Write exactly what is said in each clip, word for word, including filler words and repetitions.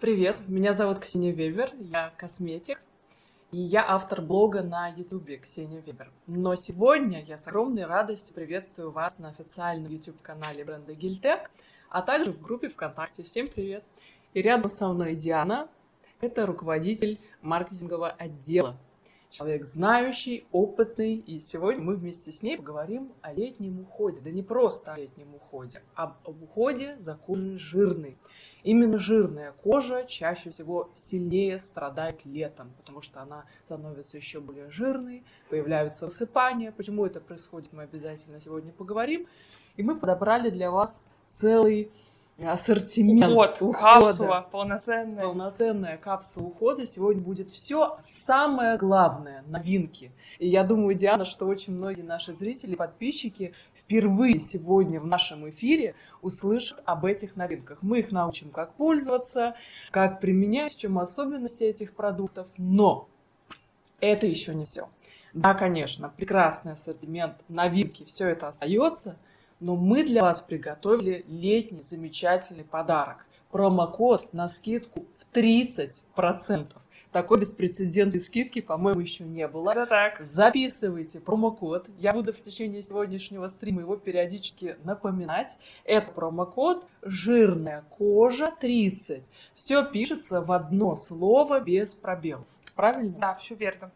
Привет, меня зовут Ксения Вебер, я косметик, и я автор блога на ютубе Ксения Вебер. Но сегодня я с огромной радостью приветствую вас на официальном ютуб-канале бренда Гильтек, а также в группе ВКонтакте. Всем привет! И рядом со мной Диана, это руководитель маркетингового отдела. Человек знающий, опытный, и сегодня мы вместе с ней поговорим о летнем уходе. Да не просто о летнем уходе, а об уходе за кожей жирной. Именно жирная кожа чаще всего сильнее страдает летом, потому что она становится еще более жирной, появляются высыпания. Почему это происходит, мы обязательно сегодня поговорим. И мы подобрали для вас целый ассортимент Уход, ухода. Капсула полноценная. Полноценная капсула ухода. Сегодня будет все самое главное, новинки. И я думаю, Диана, что очень многие наши зрители, подписчики впервые сегодня в нашем эфире услышат об этих новинках. Мы их научим, как пользоваться, как применять, в чем особенности этих продуктов. Но это еще не все. Да, конечно, прекрасный ассортимент, новинки, все это остается. Но мы для вас приготовили летний замечательный подарок. Промокод на скидку в тридцать процентов. Такой беспрецедентной скидки, по-моему, еще не было. Это так. Записывайте промокод. Я буду в течение сегодняшнего стрима его периодически напоминать. Это промокод «Жирная кожа тридцать». Все пишется в одно слово без пробелов. Правильно? Да, все верно.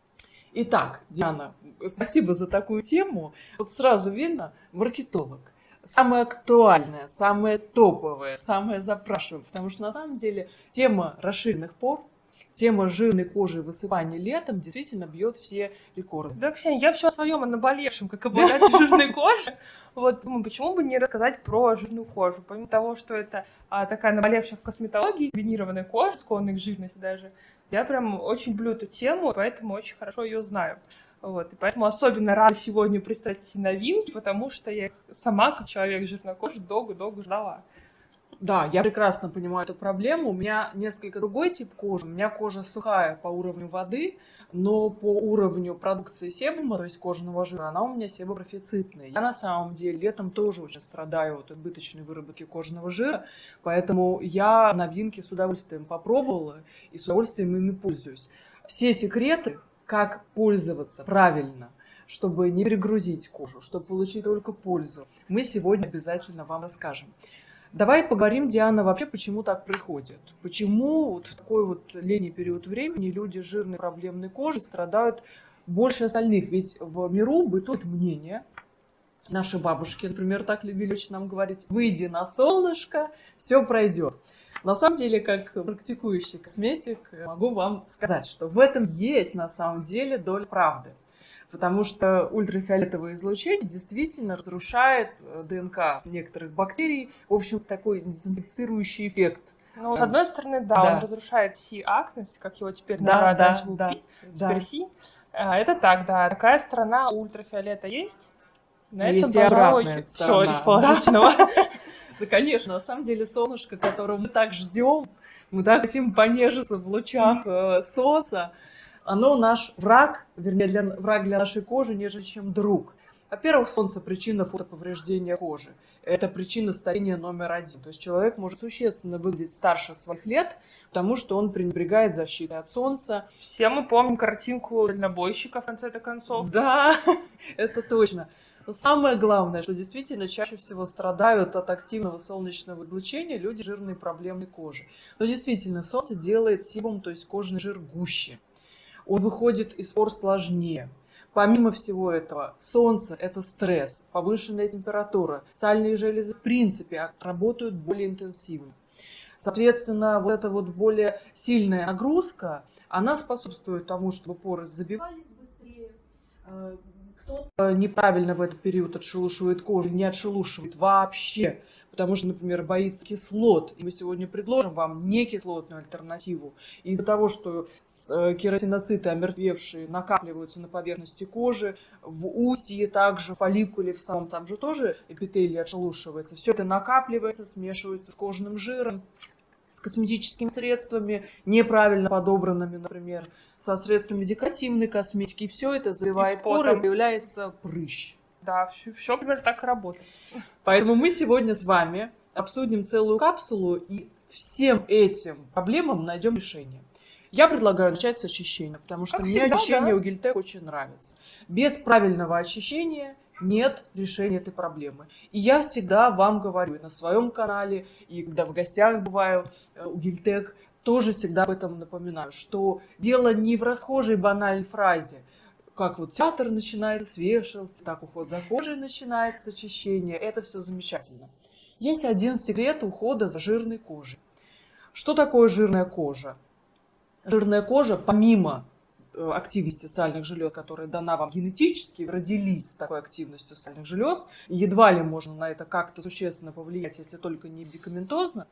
Итак, Диана, спасибо за такую тему. Вот сразу видно, маркетолог. Самое актуальное, самое топовое, самое запрашиваемое. Потому что на самом деле тема расширенных пор, тема жирной кожи и высыпания летом действительно бьет все рекорды. Да, Ксения, я все о своем, о наболевшем, как обладатель жирной кожи. Вот, думаю, почему бы не рассказать про жирную кожу? Помимо того, что это а, такая наболевшая в косметологии, комбинированная кожа, склонная к жирности даже, я прям очень люблю эту тему, поэтому очень хорошо ее знаю. Вот, и поэтому особенно рада сегодня представить эти новинки, потому что я их сама, как человек с жирной кожей, долго-долго ждала. Да, я прекрасно понимаю эту проблему. У меня несколько другой тип кожи. У меня кожа сухая по уровню воды, но по уровню продукции себума, то есть кожаного жира, она у меня себопрофицитная. Я на самом деле летом тоже очень страдаю от избыточной выработки кожаного жира, поэтому я новинки с удовольствием попробовала и с удовольствием ими пользуюсь. Все секреты, как пользоваться правильно, чтобы не перегрузить кожу, чтобы получить только пользу, мы сегодня обязательно вам расскажем. Давай поговорим, Диана, вообще, почему так происходит. Почему вот в такой вот летний период времени люди с жирной проблемной кожей страдают больше остальных? Ведь в миру бытует мнение, наши бабушки, например, так любили очень нам говорить: выйди на солнышко, все пройдет. На самом деле, как практикующий косметик, могу вам сказать, что в этом есть на самом деле доля правды. Потому что ультрафиолетовое излучение действительно разрушает ДНК некоторых бактерий. В общем, такой дезинфицирующий эффект. Ну, с одной стороны, да, да. он разрушает Си-актность, как его теперь да, называют, да, раньше был да, Пи, да. теперь Си. Это так, да. Такая сторона у ультрафиолета есть. На есть этом, и обратная сторона. Все из положительного. Да, конечно, на самом деле солнышко, которого мы так ждем, мы так хотим понежиться в лучах солнца, оно наш враг, вернее, для, враг для нашей кожи, нежели чем друг. Во-первых, солнце – причина фотоповреждения кожи. Это причина старения номер один. То есть человек может существенно выглядеть старше своих лет, потому что он пренебрегает защитой от солнца. Все мы помним картинку дальнобойщика в конце-то концов. Да, это точно. Но самое главное, что действительно чаще всего страдают от активного солнечного излучения люди с жирной проблемной кожи. Но действительно, солнце делает себум, то есть кожный жир, гуще. Он выходит из пор сложнее. Помимо всего этого, солнце – это стресс, повышенная температура. Сальные железы в принципе работают более интенсивно. Соответственно, вот эта вот более сильная нагрузка, она способствует тому, чтобы поры забивались быстрее. Кто-то неправильно в этот период отшелушивает кожу, не отшелушивает вообще. Потому что, например, боится кислот. И мы сегодня предложим вам некислотную альтернативу. И из-за того, что кератиноциты, омертвевшие, накапливаются на поверхности кожи, в устье также, в фолликуле в самом там же тоже эпителий отшелушивается. Все это накапливается, смешивается с кожным жиром, с косметическими средствами, неправильно подобранными, например, со средствами декоративной косметики. И все это заливает поры, появляется прыщ. Да, все, все примерно так и работает. Поэтому мы сегодня с вами обсудим целую капсулу и всем этим проблемам найдем решение. Я предлагаю начать с очищения, потому что Как мне всегда, очищение да. у Гильтек очень нравится. Без правильного очищения нет решения этой проблемы. И я всегда вам говорю, и на своем канале, и когда в гостях бываю у Гильтек, тоже всегда об этом напоминаю, что дело не в расхожей банальной фразе, как вот театр начинается с вешалки, так уход за кожей начинается с очищения. Это все замечательно. Есть один секрет ухода за жирной кожей. Что такое жирная кожа? Жирная кожа, помимо активности сальных желез, которая дана вам генетически, вы родились с такой активностью сальных желез, и едва ли можно на это как-то существенно повлиять, если только не медикаментозно.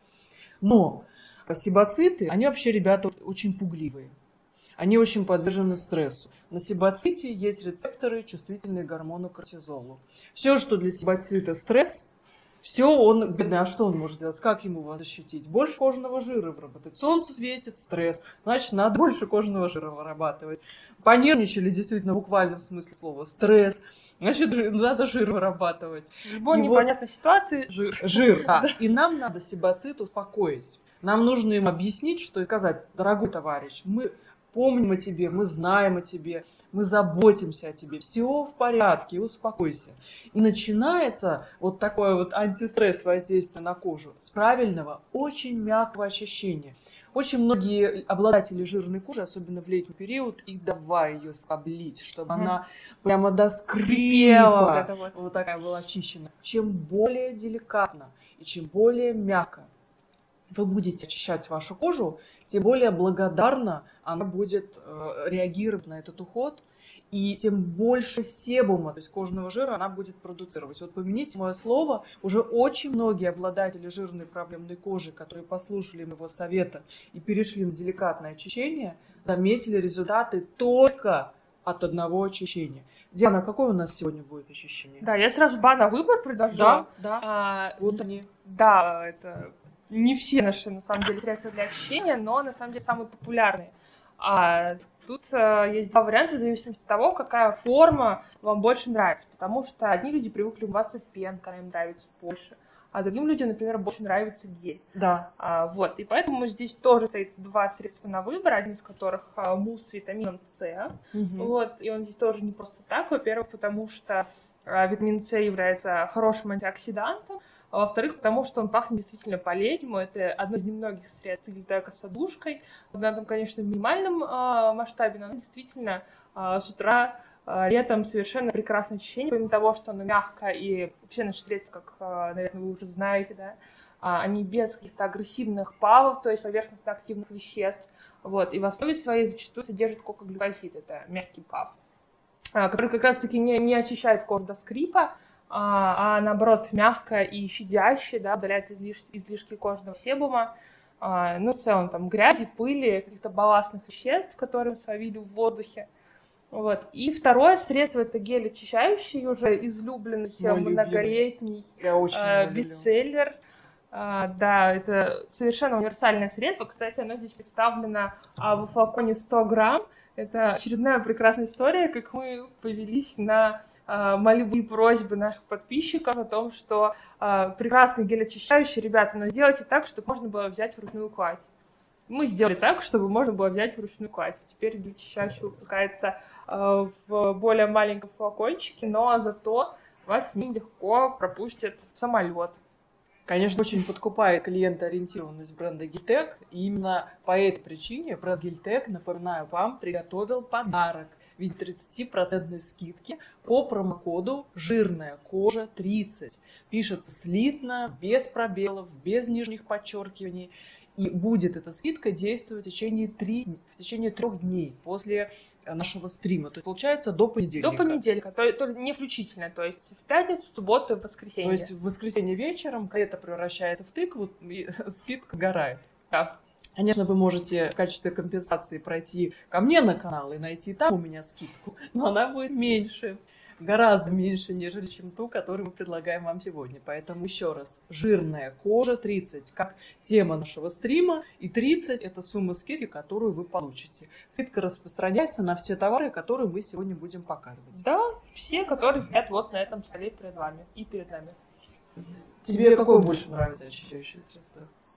Но себоциты, они вообще, ребята, очень пугливые. Они очень подвержены стрессу. На себоците есть рецепторы, чувствительные к гормону кортизолу. Все, что для себоцита стресс, все он, бедный, а что он может сделать? Как ему вас защитить? Больше кожаного жира выработать. Солнце светит, стресс. Значит, надо больше кожаного жира вырабатывать. Понервничали, действительно, в буквальном смысле слова, стресс. Значит, надо жир вырабатывать. В любой И непонятной вот ситуации жир. Жир, да. И нам надо себоцит успокоить. Нам нужно им объяснить, что и сказать: дорогой товарищ, мы помним о тебе, мы знаем о тебе, мы заботимся о тебе, все в порядке, успокойся. И начинается вот такое вот антистресс воздействие на кожу с правильного, очень мягкого очищения. Очень многие обладатели жирной кожи, особенно в летний период, и давай ее скоблить, чтобы mm. она прямо до скрипа вот, это вот. вот такая была очищена. Чем более деликатно и чем более мягко вы будете очищать вашу кожу, тем более благодарно она будет э, реагировать на этот уход, и тем больше себума, то есть кожного жира, она будет продуцировать. Вот помяните мое слово, уже очень многие обладатели жирной проблемной кожи, которые послушали моего совета и перешли на деликатное очищение, заметили результаты только от одного очищения. Диана, какое у нас сегодня будет очищение? Да, я сразу два на выбор предложу. Да, да. А, вот они. Да, это не все наши, на самом деле, средства для очищения, но, на самом деле, самые популярные. А тут а, есть два варианта в зависимости от того, какая форма вам больше нравится. Потому что одни люди привыкли умываться пенкой, она им нравится больше, а другим людям, например, больше нравится гель. Да. А, вот, и поэтому здесь тоже стоит два средства на выбор, один из которых а, мусс с витамином С. Угу. Вот, и он здесь тоже не просто так. Во-первых, потому что а, витамин С является хорошим антиоксидантом, а во-вторых, потому что он пахнет действительно по-летнему. Это одно из немногих средств Гильтека с одушкой. Она там, конечно, в минимальном а, масштабе, но она действительно а, с утра а, летом совершенно прекрасное очищение. Помимо того, что оно мягкое, и все наши средства, как, а, наверное, вы уже знаете, да, а, они без каких-то агрессивных павов, то есть поверхностно-активных веществ. Вот, и в основе своей зачастую содержит кокоглюкозид, это мягкий пав, а, который как раз-таки не, не очищает кожу до скрипа, А, а наоборот мягкое и щадящее, да, удаляет излиш, излишки кожного себума, а, ну, в целом, там, грязи, пыли, каких-то балластных веществ, которые мы словили в воздухе. Вот. И второе средство — это гель очищающий, уже излюбленный, многолетний а, бестселлер. А, да, это совершенно универсальное средство. Кстати, оно здесь представлено а, в флаконе сто грамм. Это очередная прекрасная история, как мы повелись на мольбы и просьбы наших подписчиков о том, что э, прекрасный гель очищающий, ребята, но сделайте так, чтобы можно было взять вручную кладь. Мы сделали так, чтобы можно было взять вручную кладь. Теперь гель очищающий выпускается э, в более маленьком флакончике, но зато вас с ним легко пропустят в самолет. Конечно, очень подкупает клиентоориентированность бренда Гильтек, и именно по этой причине бренд Гильтек, напоминаю вам, приготовил подарок в виде тридцатипроцентной скидки по промокоду «Жирная кожа тридцать». Пишется слитно, без пробелов, без нижних подчеркиваний. И будет эта скидка действовать в течение, три, в течение трех дней после нашего стрима. То есть, получается, до понедельника. До понедельника, то, то не включительно. То есть в пятницу, в субботу и в воскресенье. То есть в воскресенье вечером это превращается в тыкву, и скидка сгорает. Да. Конечно, вы можете в качестве компенсации пройти ко мне на канал и найти там у меня скидку, но она будет меньше, гораздо меньше, нежели чем ту, которую мы предлагаем вам сегодня. Поэтому еще раз, жирная кожа тридцать, как тема нашего стрима, и тридцать это сумма скидки, которую вы получите. Скидка распространяется на все товары, которые мы сегодня будем показывать. Да, все, которые стоят вот на этом столе перед вами и перед нами. Тебе какое больше нравится очищающее средство?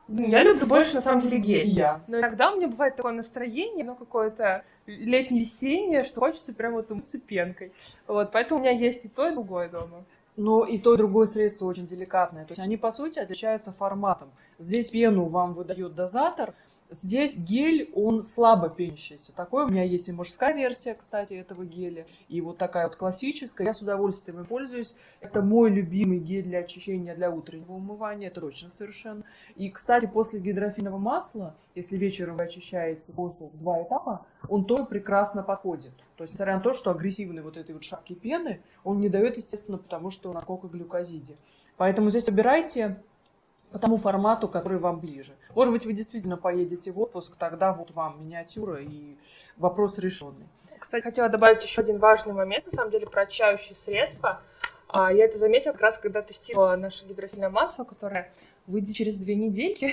Я люблю больше, на самом деле, гель. Я. Но иногда у меня бывает такое настроение, ну, какое-то летне-весеннее, что хочется прям вот умыться пенкой. Вот, поэтому у меня есть и то, и другое дома. Но и то, и другое средство очень деликатное. То есть они, по сути, отличаются форматом. Здесь пену вам выдает дозатор, здесь гель, он слабо пенящийся. Такой у меня есть и мужская версия, кстати, этого геля, и вот такая вот классическая. Я с удовольствием им пользуюсь. Это мой любимый гель для очищения, для утреннего умывания. Это точно совершенно. И, кстати, после гидрофильного масла, если вечером вы очищаете кожу в два этапа, он тоже прекрасно подходит. То есть, несмотря на то, что агрессивный вот этой вот шапки пены, он не дает, естественно, потому что он на кока-глюкозиде. Поэтому здесь выбирайте по тому формату, который вам ближе. Может быть, вы действительно поедете в отпуск, тогда вот вам миниатюра и вопрос решенный. Кстати, хотела добавить еще один важный момент, на самом деле, про очищающие средства. Я это заметила как раз, когда тестировала наше гидрофильное масло, которое выйдет через две недельки.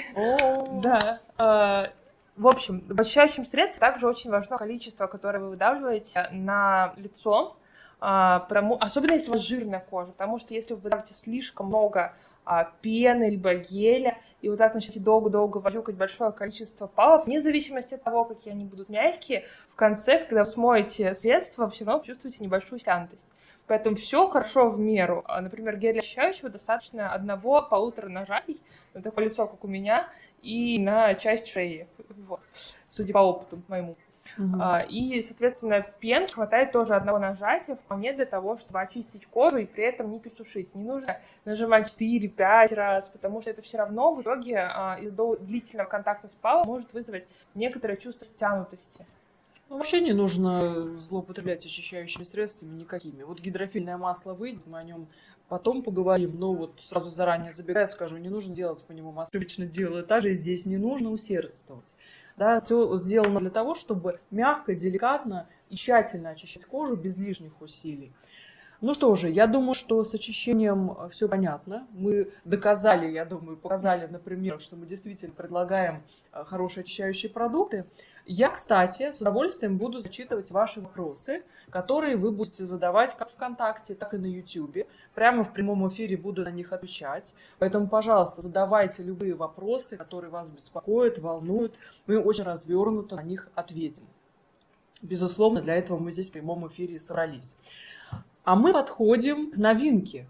Да. В общем, в очищающем средстве также очень важно количество, которое вы выдавливаете на лицо, особенно если у вас жирная кожа, потому что если вы выдавите слишком много пены, либо геля, и вот так начнете долго-долго возюкать большое количество палов, вне зависимости от того, какие они будут мягкие, в конце, когда вы смоете средство, все равно почувствуете небольшую тянутость. Поэтому все хорошо в меру. Например, гель очищающего достаточно одного-полутора нажатий на такое лицо, как у меня, и на часть шеи, вот, судя по опыту моему. Uh-huh. А, и, соответственно, пен хватает тоже одного нажатия вполне для того, чтобы очистить кожу и при этом не пересушить. Не нужно нажимать четыре-пять раз, потому что это все равно в итоге а, из-за длительного контакта с палом может вызвать некоторое чувство стянутости. Ну, вообще не нужно злоупотреблять очищающими средствами никакими. Вот гидрофильное масло выйдет, мы о нем потом поговорим, но вот сразу заранее забегая скажу, не нужно делать по нему масло. Лично делаю так же, и здесь не нужно усердствовать. Да, все сделано для того, чтобы мягко, деликатно и тщательно очищать кожу без лишних усилий. Ну что же, я думаю, что с очищением все понятно. Мы доказали, я думаю, показали на примерах, что мы действительно предлагаем хорошие очищающие продукты. Я, кстати, с удовольствием буду зачитывать ваши вопросы, которые вы будете задавать как ВКонтакте, так и на Ютубе. Прямо в прямом эфире буду на них отвечать. Поэтому, пожалуйста, задавайте любые вопросы, которые вас беспокоят, волнуют. Мы очень развернуто на них ответим. Безусловно, для этого мы здесь в прямом эфире собрались. А мы подходим к новинке.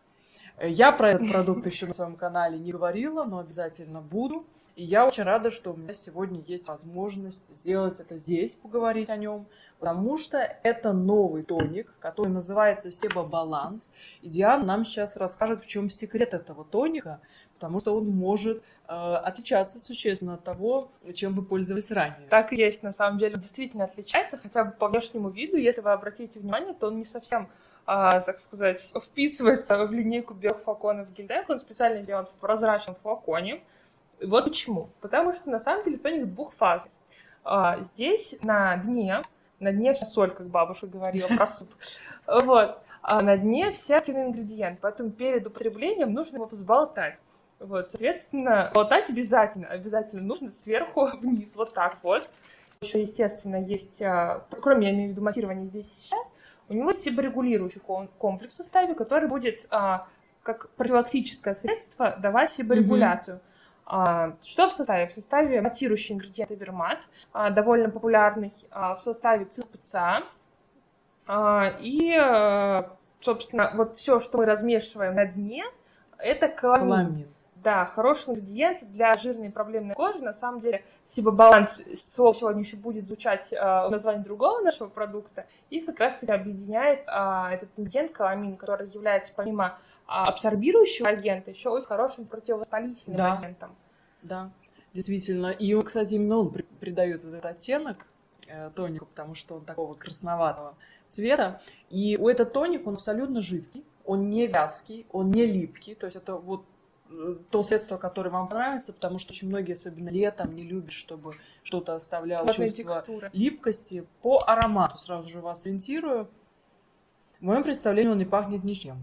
Я про этот продукт еще на своем канале не говорила, но обязательно буду. И я очень рада, что у меня сегодня есть возможность сделать это здесь, поговорить о нем, потому что это новый тоник, который называется Себабаланс. И Диана нам сейчас расскажет, в чем секрет этого тоника, потому что он может э, отличаться существенно от того, чем вы пользовались ранее. Так и есть, на самом деле, он действительно отличается, хотя бы по внешнему виду. Если вы обратите внимание, то он не совсем, а, так сказать, вписывается в линейку биофлаконов Гильдек. Он специально сделан в прозрачном флаконе. Вот почему. Потому что, на самом деле, тоник двухфазный. А, здесь на дне, на дне вся соль, как бабушка говорила про суп. Вот. А на дне все активные ингредиенты. Поэтому перед употреблением нужно его взболтать. Вот, соответственно, болтать обязательно. Обязательно нужно сверху вниз. Вот так вот. Еще, естественно, есть, кроме, я имею в виду, матирования здесь сейчас, у него себорегулирующий комплекс в составе, который будет как профилактическое средство давать себорегуляцию. Uh, что в составе? В составе матирующий ингредиент Эвермат, uh, довольно популярный, uh, в составе ЦПЦА. Uh, и, uh, собственно, вот все, что мы размешиваем на дне, это каламин. Каламин. Да, хороший ингредиент для жирной и проблемной кожи. На самом деле, Себабаланс, слово сегодня еще будет звучать uh, в названии другого нашего продукта. И как раз-таки объединяет uh, этот ингредиент каламин, который является помимо абсорбирующего агента, еще очень хорошим противовоспалительным да. агентом. Да, действительно. И, кстати, именно он придает вот этот оттенок э, тонику, потому что он такого красноватого цвета. И у этот тоник, он абсолютно жидкий, он не вязкий, он не липкий. То есть это вот то средство, которое вам понравится, потому что очень многие, особенно летом, не любят, чтобы что-то оставляло Плотная чувство текстура. Липкости. По аромату сразу же вас ориентирую. В моем представлении он не пахнет ничем.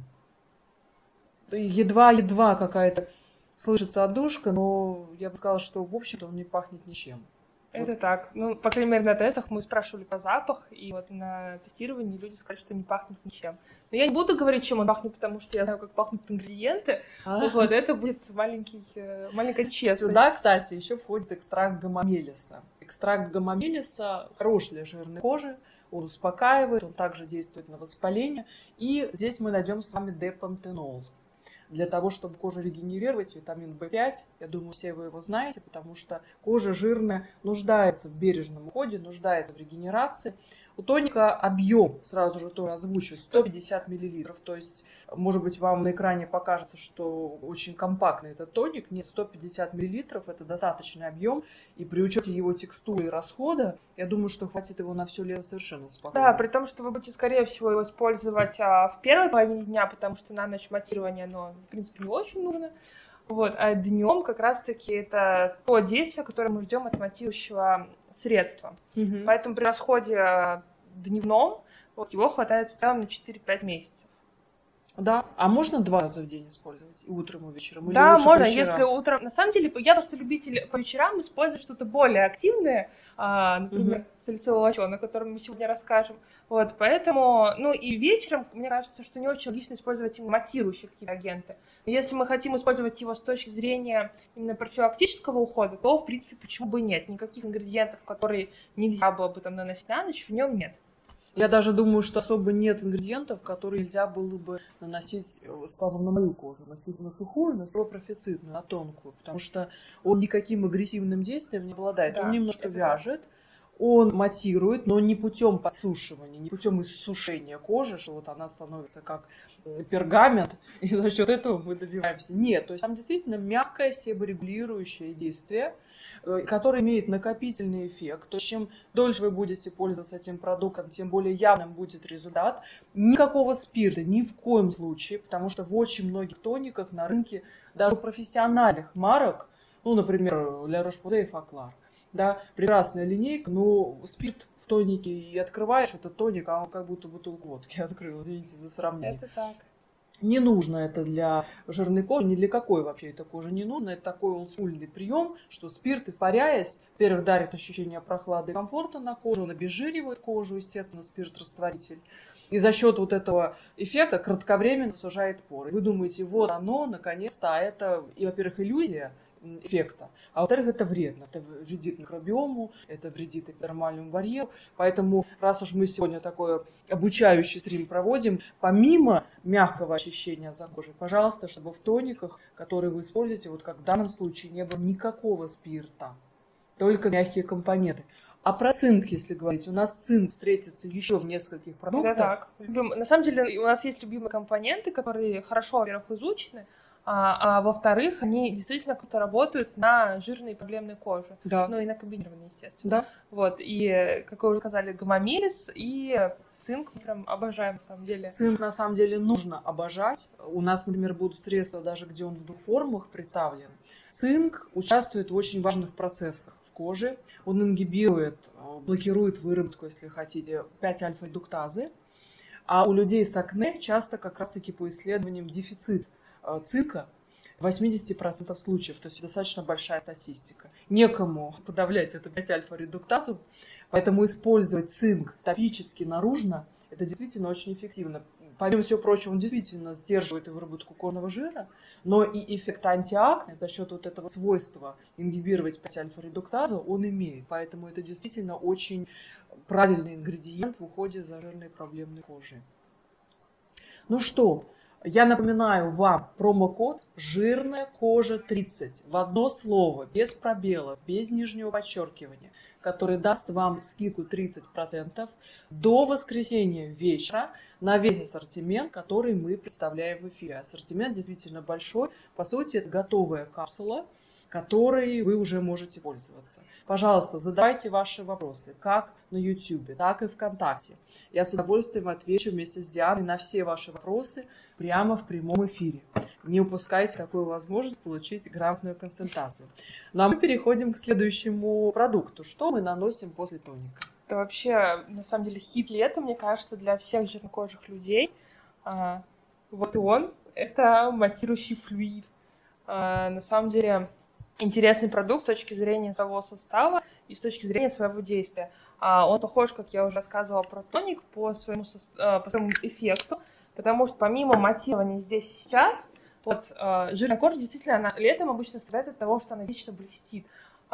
Едва-едва какая-то слышится отдушка, но я бы сказала, что в общем-то он не пахнет ничем. Это так. Ну, по крайней мере, на тестах мы спрашивали про запах, и вот на тестировании люди сказали, что не пахнет ничем. Но я не буду говорить, чем он пахнет, потому что я знаю, как пахнут ингредиенты. А? Вот, это будет маленький, маленькая честность. Сюда, кстати, еще входит экстракт гамамелиса. Экстракт гамамелиса хорош для жирной кожи, он успокаивает, он также действует на воспаление. И здесь мы найдем с вами депантенол. Для того, чтобы кожу регенерировать, витамин вэ пять, я думаю, все вы его знаете, потому что кожа жирная нуждается в бережном уходе, нуждается в регенерации. У тоника объем, сразу же тоже озвучу, сто пятьдесят миллилитров. То есть, может быть, вам на экране покажется, что очень компактный этот тоник. Нет, сто пятьдесят миллилитров – это достаточный объем. И при учете его текстуры и расхода, я думаю, что хватит его на все лето совершенно спокойно. Да, при том, что вы будете, скорее всего, его использовать а, в первой половине дня, потому что на ночь матирование, оно, в принципе, не очень нужно. Вот, а днем как раз-таки это то действие, которое мы ждем от матирующего средства. Угу. Поэтому при расходе дневном вот, его хватает в целом на четыре-пять месяцев. Да, а можно два раза в день использовать? И утром, и вечером? Или да, можно, если утром... На самом деле, я просто любитель по вечерам использовать что-то более активное, а, например, угу. салициловый лосьон, о котором мы сегодня расскажем. Вот, поэтому... Ну, и вечером, мне кажется, что не очень логично использовать именно матирующие какие-то агенты. Но если мы хотим использовать его с точки зрения именно профилактического ухода, то, в принципе, почему бы и нет? Никаких ингредиентов, которые нельзя было бы там наносить на ночь, в нем нет. Я даже думаю, что особо нет ингредиентов, которые нельзя было бы наносить, скажем, на мою кожу, носить на сухую, на профицитную, на тонкую, потому что он никаким агрессивным действием не обладает. Да, он немножко вяжет, он матирует, но не путем подсушивания, не путем иссушения кожи, что вот она становится как пергамент, и за счет этого мы добиваемся. Нет, то есть там действительно мягкое себорегулирующее действие, который имеет накопительный эффект. То есть, чем дольше вы будете пользоваться этим продуктом, тем более явным будет результат. Никакого спирта, ни в коем случае, потому что в очень многих тониках на рынке, даже у профессиональных марок, ну, например, La Roche-Posay и Faclar, да, прекрасная линейка, но спирт в тонике, и открываешь этот тоник, а он как будто бутылку водки открыл, извините за сравнение. Это так. Не нужно это для жирной кожи, ни для какой вообще этой кожи не нужно. Это такой олдскульный прием, что спирт, испаряясь, во-первых, дарит ощущение прохлады и комфорта на кожу, он обезжиривает кожу, естественно, спирт-растворитель. И за счет вот этого эффекта кратковременно сужает поры. Вы думаете, вот оно, наконец-то, а это, и, во-первых, иллюзия эффекта, а во-вторых, это вредно. Это вредит микробиому, это вредит эпидермальному барьеру. Поэтому, раз уж мы сегодня такой обучающий стрим проводим, помимо мягкого очищения за кожей, пожалуйста, чтобы в тониках, которые вы используете, вот как в данном случае, не было никакого спирта, только мягкие компоненты. А про цинк, если говорить, у нас цинк встретится еще в нескольких продуктах. Да, так. На самом деле, у нас есть любимые компоненты, которые хорошо, во-первых, изучены, А, а во-вторых, они действительно круто работают на жирной и проблемной коже. Да. Ну и на комбинированной, естественно. Да. Вот. И, как вы уже сказали, гамамелис и цинк мы прям обожаем, на самом деле. Цинк, на самом деле, нужно обожать. У нас, например, будут средства, даже где он в двух формах представлен. Цинк участвует в очень важных процессах в коже. Он ингибирует, блокирует выработку, если хотите, пять-альфа-редуктазы. А у людей с акне часто как раз-таки по исследованиям дефицит цинка в восемьдесят процентов случаев, то есть достаточно большая статистика. Некому подавлять эту пять-альфа-редуктазу, поэтому использовать цинк топически наружно, это действительно очень эффективно. Помимо всего прочего, он действительно сдерживает и выработку кожного жира, но и эффект антиакне за счет вот этого свойства ингибировать пять-альфа-редуктазу он имеет. Поэтому это действительно очень правильный ингредиент в уходе за жирной проблемной кожей. Ну что, я напоминаю вам промокод «Жирная кожа тридцать» в одно слово, без пробелов, без нижнего подчеркивания, который даст вам скидку тридцать процентов до воскресенья вечера на весь ассортимент, который мы представляем в эфире. Ассортимент действительно большой. По сути, это готовая капсула, которой вы уже можете пользоваться. Пожалуйста, задавайте ваши вопросы как на YouTube, так и ВКонтакте. Я с удовольствием отвечу вместе с Дианой на все ваши вопросы прямо в прямом эфире. Не упускайте такую возможность получить грамотную консультацию. Ну а мы переходим к следующему продукту. Что мы наносим после тоника? Это вообще, на самом деле, хит лета, мне кажется, для всех жирнокожих людей. А, вот и он. Это матирующий флюид. А, на самом деле, интересный продукт с точки зрения своего состава и с точки зрения своего действия. Он похож, как я уже рассказывала, про тоник по своему, по своему эффекту, потому что помимо матирования здесь и сейчас, вот жирная кожа действительно, она летом обычно страдает от того, что она вечно блестит.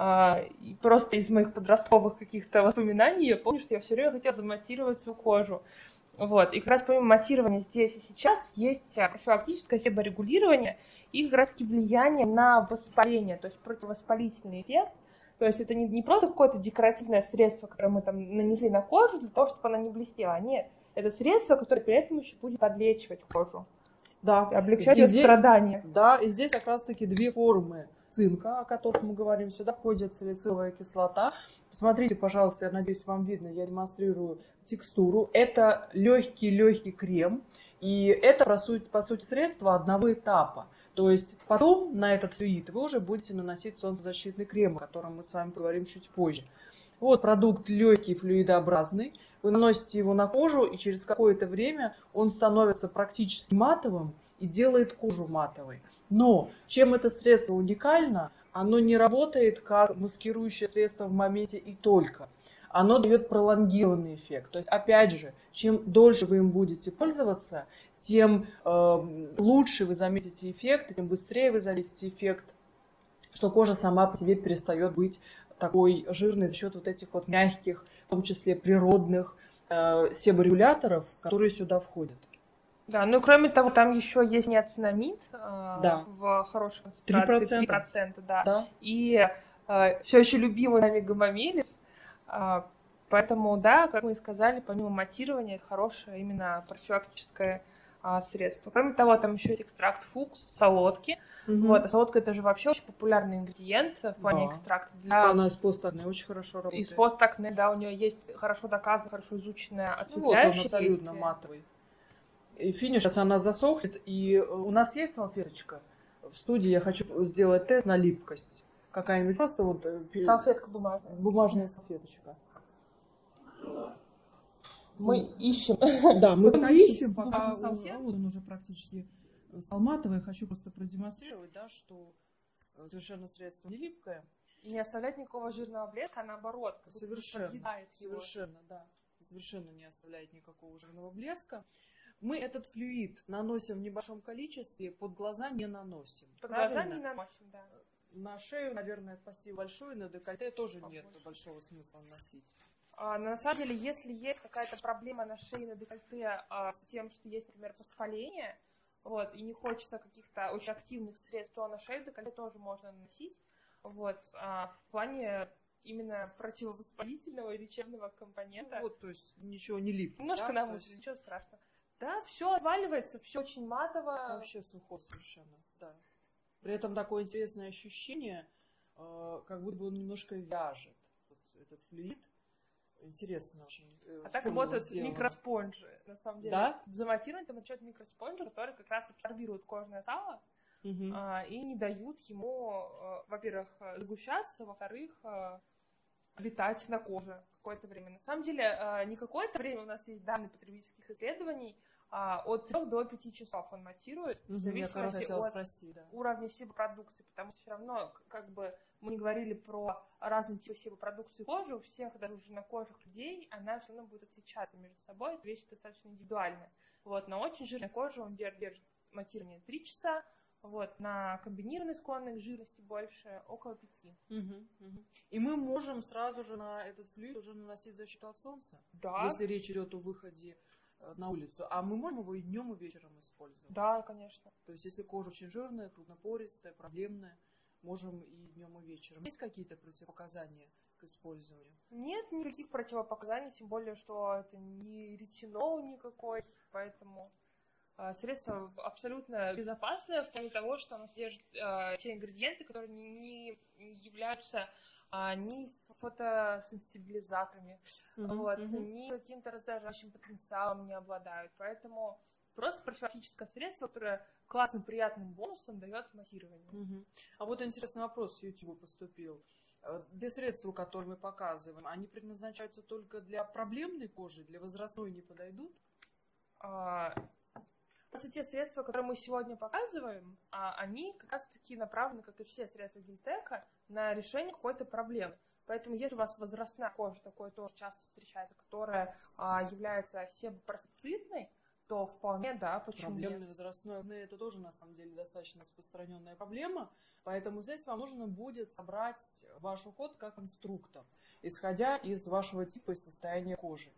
И просто из моих подростковых каких-то воспоминаний я помню, что я все время хотела заматировать свою кожу. Вот. И как раз помимо матирования здесь и сейчас есть профилактическое себорегулирование и как раз-таки влияние на воспаление, то есть противовоспалительный эффект. То есть это не, не просто какое-то декоративное средство, которое мы там нанесли на кожу для того, чтобы она не блестела. Нет, это средство, которое при этом еще будет подлечивать кожу. Да. Облегчать ее страдания. Да, и здесь как раз-таки две формы цинка, о которых мы говорим. Сюда входит салициловая кислота. Посмотрите, пожалуйста, я надеюсь, вам видно, я демонстрирую текстуру. Это легкий-легкий крем, и это, по сути, по сути, средство одного этапа. То есть потом на этот флюид вы уже будете наносить солнцезащитный крем, о котором мы с вами поговорим чуть позже. Вот продукт легкий, флюидообразный. Вы наносите его на кожу, и через какое-то время он становится практически матовым и делает кожу матовой. Но чем это средство уникально, оно не работает как маскирующее средство в моменте и только. Оно дает пролонгированный эффект. То есть, опять же, чем дольше вы им будете пользоваться, тем э, лучше вы заметите эффект, тем быстрее вы заметите эффект, что кожа сама по себе перестает быть такой жирной за счет вот этих вот мягких, в том числе природных э, себорегуляторов, которые сюда входят. Да, ну кроме того, там еще есть неоцинамид э, да. в хорошей концентрации, три процента, да. да. И э, все еще любимый нами гомомелис. Э, поэтому, да, как мы и сказали, помимо матирования, это хорошее именно профилактическое э, средство. Кроме того, там еще есть экстракт фукс, солодки. Mm-hmm. Вот, а солодка это же вообще очень популярный ингредиент в плане да. экстракта. Для... Она из постакне очень хорошо работает. Из постакне, да, у нее есть хорошо доказанное, хорошо изученное осветляющее ну, вот он абсолютно матовый. И финиш, сейчас она засохнет, и у нас есть салфеточка. В студии я хочу сделать тест на липкость. Какая-нибудь просто вот... Салфетка бумажная. Бумажная салфеточка. Мы ищем. Да, мы пока ищем, пока вот он уже практически стал матовый. Хочу просто продемонстрировать, да, что совершенно средство не липкое. И не оставлять никакого жирного блеска, а наоборот. Совершенно, совершенно, да. Совершенно не оставляет никакого жирного блеска. Мы этот флюид наносим в небольшом количестве, под глаза не наносим. Под глаза не наносим, да. На шею, наверное, спасибо большое, на декольте тоже Побольше. Нет большого смысла наносить. А, на самом деле, если есть какая-то проблема на шее, на декольте а, с тем, что есть, например, воспаление, вот, и не хочется каких-то очень активных средств, то на шею, декольте тоже можно наносить. Вот, а, в плане именно противовоспалительного и лечебного компонента. Ну, вот, то есть ничего не липнет. Немножко да? намусили, ничего страшного. Да, все отваливается, все очень матово. Вообще сухо совершенно, да. При этом такое интересное ощущение, э, как будто бы он немножко вяжет, вот этот флюид. Интересно очень. Э, а так работают сделано. Микроспонжи, на самом деле. Да? Заматирован там отчет микроспонжи, которые как раз абсорбируют кожное сало угу. э, и не дают ему, э, во-первых, сгущаться, во-вторых, э, летать на коже какое-то время. На самом деле, э, не какое-то время, у нас есть данные потребительских исследований, А, от трёх до пяти часов он матирует, угу, в зависимости от спросить, да. уровня себопродукции, потому что все равно, как бы мы не говорили про разные типы себопродукции кожи, у всех, даже уже на кожах людей, она все равно будет отличаться между собой, это вещь достаточно индивидуальная. Вот, на очень жирной коже он держит матирование три часа, вот, на комбинированной склонной к жирности больше, около пяти. Угу, угу. И мы можем сразу же на этот флюид уже наносить защиту от солнца, да. Если речь идет о выходе на улицу. А мы можем его и днем, и вечером использовать? Да, конечно. То есть, если кожа очень жирная, крупнопористая, проблемная, можем и днем, и вечером. Есть какие-то противопоказания к использованию? Нет никаких противопоказаний, тем более, что это не ретинол никакой, поэтому э, средство абсолютно безопасное в плане того, что оно содержит э, те ингредиенты, которые не, не являются э, ни фотосенсибилизаторами, uh-huh, вот, uh-huh. ни каким-то раздражающим потенциалом не обладают. Поэтому просто профилактическое средство, которое классным, приятным бонусом дает матирование. Uh-huh. А вот интересный вопрос с YouTube поступил. Для средств, которые мы показываем, они предназначаются только для проблемной кожи, для возрастной не подойдут? А, Кстати, те средства, которые мы сегодня показываем, они как раз-таки направлены, как и все средства Гильтека, на решение какой-то проблемы. Поэтому если у вас возрастная кожа, такое тоже часто встречается, которая а, является себопрофицитной, то вполне, да, почему Проблемное нет? возрастное акне — это тоже, на самом деле, достаточно распространенная проблема, поэтому здесь вам нужно будет собрать ваш уход как инструктор, исходя из вашего типа и состояния кожи.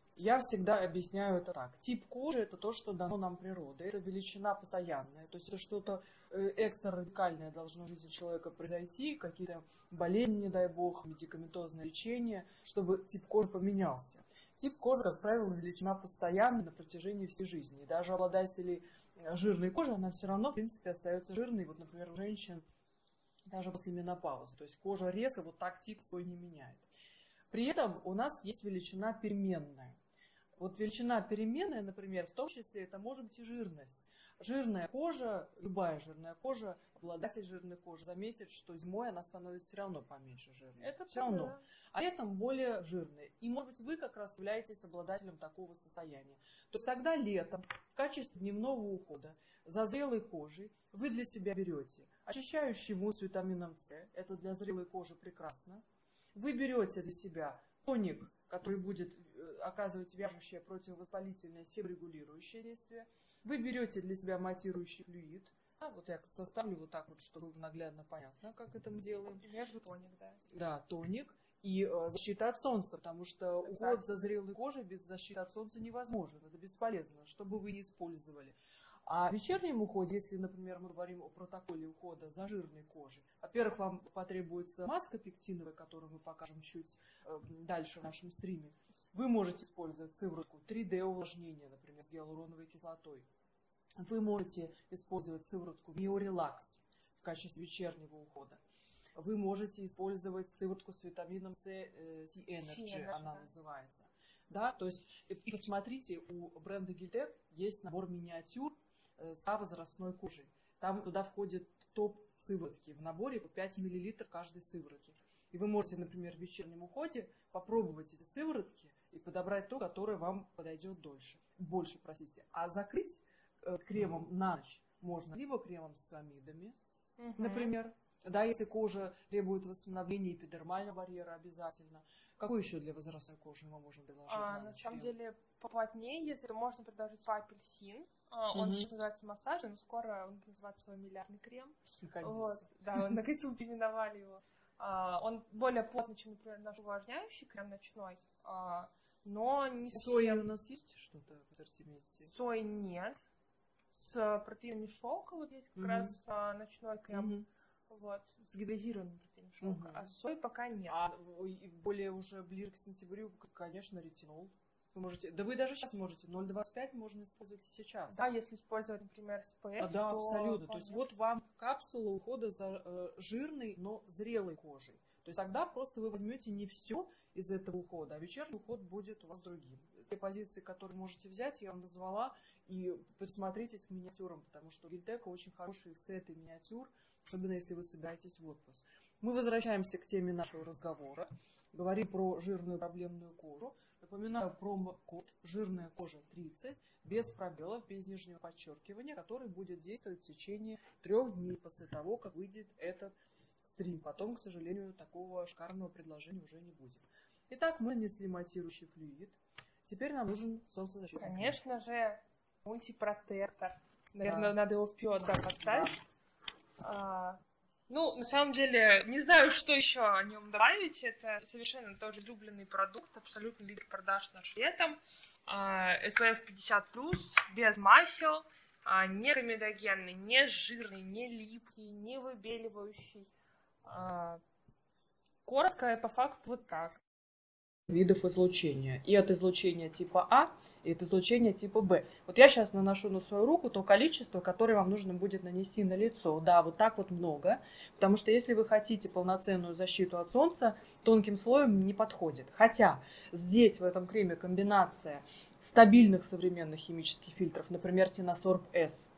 Я всегда объясняю это так. Тип кожи — это то, что дано нам природой. Это величина постоянная. То есть это что-то экстрарадикальное должно в жизни человека произойти, какие-то болезни, не дай бог, медикаментозное лечение, чтобы тип кожи поменялся. Тип кожи, как правило, величина постоянная на протяжении всей жизни. И даже обладатели жирной кожи, она все равно, в принципе, остается жирной. Вот, например, у женщин даже после менопаузы. То есть кожа резко вот так тип свой не меняет. При этом у нас есть величина переменная. Вот величина переменная, например, в том числе это может быть и жирность. Жирная кожа, любая жирная кожа, обладатель жирной кожи заметит, что зимой она становится все равно поменьше жирной. Это все равно. Да. А летом более жирная. И, может быть, вы как раз являетесь обладателем такого состояния. То есть тогда летом в качестве дневного ухода за зрелой кожей вы для себя берете очищающий мусс с витамином С. Это для зрелой кожи прекрасно. Вы берете для себя тоник, который будет оказывать вяжущее противовоспалительное себорегулирующее действие. Вы берете для себя матирующий флюид. А, вот я составлю вот так вот, чтобы наглядно понятно, как это мы делаем. Между тоник, да. Да, тоник. И э, защита от солнца, потому что уход за зрелой кожей без защиты от солнца невозможен. Это бесполезно, что бы вы ни использовали. А в вечернем уходе, если, например, мы говорим о протоколе ухода за жирной кожей, во-первых, вам потребуется маска пектиновая, которую мы покажем чуть э, дальше в нашем стриме. Вы можете использовать сыворотку три дэ увлажнения, например, с гиалуроновой кислотой. Вы можете использовать сыворотку Миорелакс в качестве вечернего ухода. Вы можете использовать сыворотку с витамином С, э, Sea Energy, она называется. Да, то есть, и посмотрите, у бренда Гильтек есть набор миниатюр с возрастной кожей. Там туда входит топ сыворотки. В наборе по пять миллилитров каждой сыворотки. И вы можете, например, в вечернем уходе попробовать эти сыворотки и подобрать то, которое вам подойдет дольше, больше, простите. А закрыть э, кремом на ночь можно либо кремом с амидами, угу. например, да, если кожа требует восстановления эпидермального барьера обязательно. Какой еще для возрастной кожи мы можем предложить? А, на, на самом деле, поплотнее, если то можно предложить апельсин. Он сейчас называется массажный, но скоро он будет называться свой миллиардный крем. Вот, да, он наконец-то переименовали его. А, он более плотный, чем, например, наш увлажняющий крем ночной, а, но не с... Сои у нас есть что-то в ассортименте? Сои нет. С протеинами шелка вот есть как угу. раз а, ночной крем. Угу. Вот, с гидрозированным протеином шелка. Угу. А сои пока нет. А более уже ближе к сентябрю, конечно, ретинол. Вы можете, да вы даже сейчас можете, ноль двадцать пять можно использовать и сейчас. Да, если использовать, например, эс пэ эф, а, да, то... абсолютно. То есть вот вам капсула ухода за э, жирной, но зрелой кожей. То есть тогда просто вы возьмете не все из этого ухода, а вечерний уход будет у вас другим. Те позиции, которые можете взять, я вам назвала, и присмотритесь к миниатюрам, потому что у Гильтека очень хорошие сеты миниатюр, особенно если вы собираетесь в отпуск. Мы возвращаемся к теме нашего разговора. Говорим про жирную проблемную кожу. Напоминаю, промокод «Жирная кожа тридцать» без пробелов, без нижнего подчеркивания, который будет действовать в течение трех дней после того, как выйдет этот стрим. Потом, к сожалению, такого шикарного предложения уже не будет. Итак, мы нанесли матирующий флюид. Теперь нам нужен солнцезащитный крем. Конечно же, мультипротектор. Наверное, да. надо его вперед да, поставить. Да. А, ну, на самом деле, не знаю, что еще о нем добавить. Это совершенно тоже любленный продукт, абсолютно лидер продаж наш летом. А, эс пэ эф пятьдесят плюс, без масел, а, не комедогенный, не жирный, не липкий, не выбеливающий. А, коротко и по факту вот так. Видов излучения. И от излучения типа А, и от излучения типа Б. Вот я сейчас наношу на свою руку то количество, которое вам нужно будет нанести на лицо. Да, вот так вот много. Потому что если вы хотите полноценную защиту от солнца, тонким слоем не подходит. Хотя здесь в этом креме комбинация стабильных современных химических фильтров, например, Тинасорб С,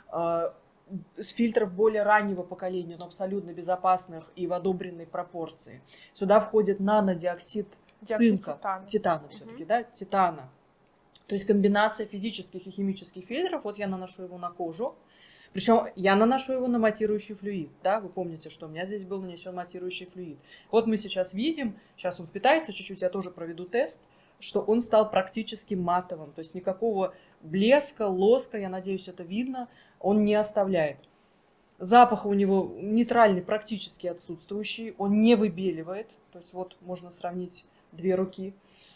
фильтров более раннего поколения, но абсолютно безопасных и в одобренной пропорции. Сюда входит нанодиоксид цинка, титана, титана все-таки, угу. да, титана. То есть комбинация физических и химических фильтров. Вот я наношу его на кожу. Причем я наношу его на матирующий флюид. Да? Вы помните, что у меня здесь был нанесен матирующий флюид. Вот мы сейчас видим, сейчас он впитается чуть-чуть, я тоже проведу тест, что он стал практически матовым. То есть никакого блеска, лоска, я надеюсь, это видно, он не оставляет. Запах у него нейтральный, практически отсутствующий, он не выбеливает. То есть вот можно сравнить две руки.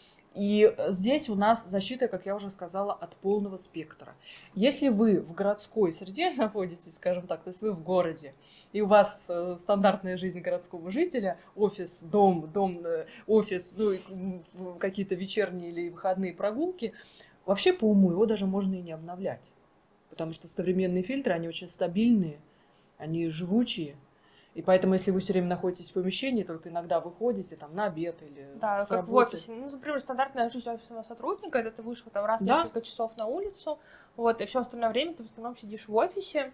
И здесь у нас защита, как я уже сказала, от полного спектра. Если вы в городской среде находитесь, скажем так, то есть вы в городе, и у вас стандартная жизнь городского жителя, офис, дом, дом, офис, ну, какие-то вечерние или выходные прогулки, вообще по уму его даже можно и не обновлять. Потому что современные фильтры, они очень стабильные, они живучие. И поэтому, если вы все время находитесь в помещении, только иногда выходите там на обед или да, с как работы. в офисе. Ну, например, стандартная жизнь офисного сотрудника, это ты вышел там раз в Да. несколько часов на улицу, вот, и все остальное время ты в основном сидишь в офисе.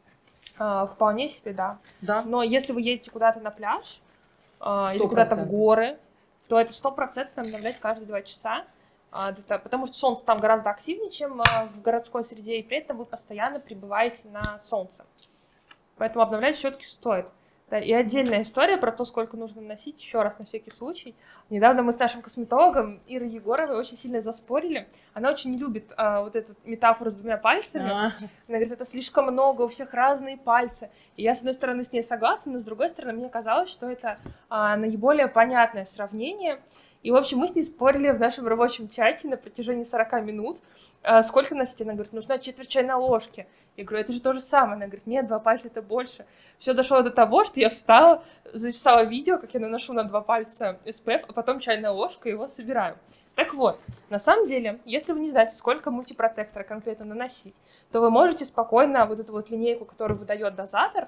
А, вполне себе, да. Да. Но если вы едете куда-то на пляж а, или сто куда-то в процентов. горы, то это стопроцентно обновлять каждые два часа. А, это, потому что солнце там гораздо активнее, чем а, в городской среде, и при этом вы постоянно пребываете на солнце. Поэтому обновлять все-таки стоит. Да, и отдельная история про то, сколько нужно носить, еще раз на всякий случай. Недавно мы с нашим косметологом Ирой Егоровой очень сильно заспорили. Она очень не любит а, вот эту метафору с двумя пальцами. А. Она говорит, это слишком много, у всех разные пальцы. И я, с одной стороны, с ней согласна, но с другой стороны, мне казалось, что это а, наиболее понятное сравнение. И, в общем, мы с ней спорили в нашем рабочем чате на протяжении сорока минут, а, сколько носить. Она говорит, нужна четверть чайной ложки. Я говорю, это же то же самое. Она говорит, нет, два пальца это больше. Все дошло до того, что я встала, записала видео, как я наношу на два пальца эс пэ эф, а потом чайная ложка и его собираю. Так вот, на самом деле, если вы не знаете, сколько мультипротектора конкретно наносить, то вы можете спокойно вот эту вот линейку, которую выдает дозатор,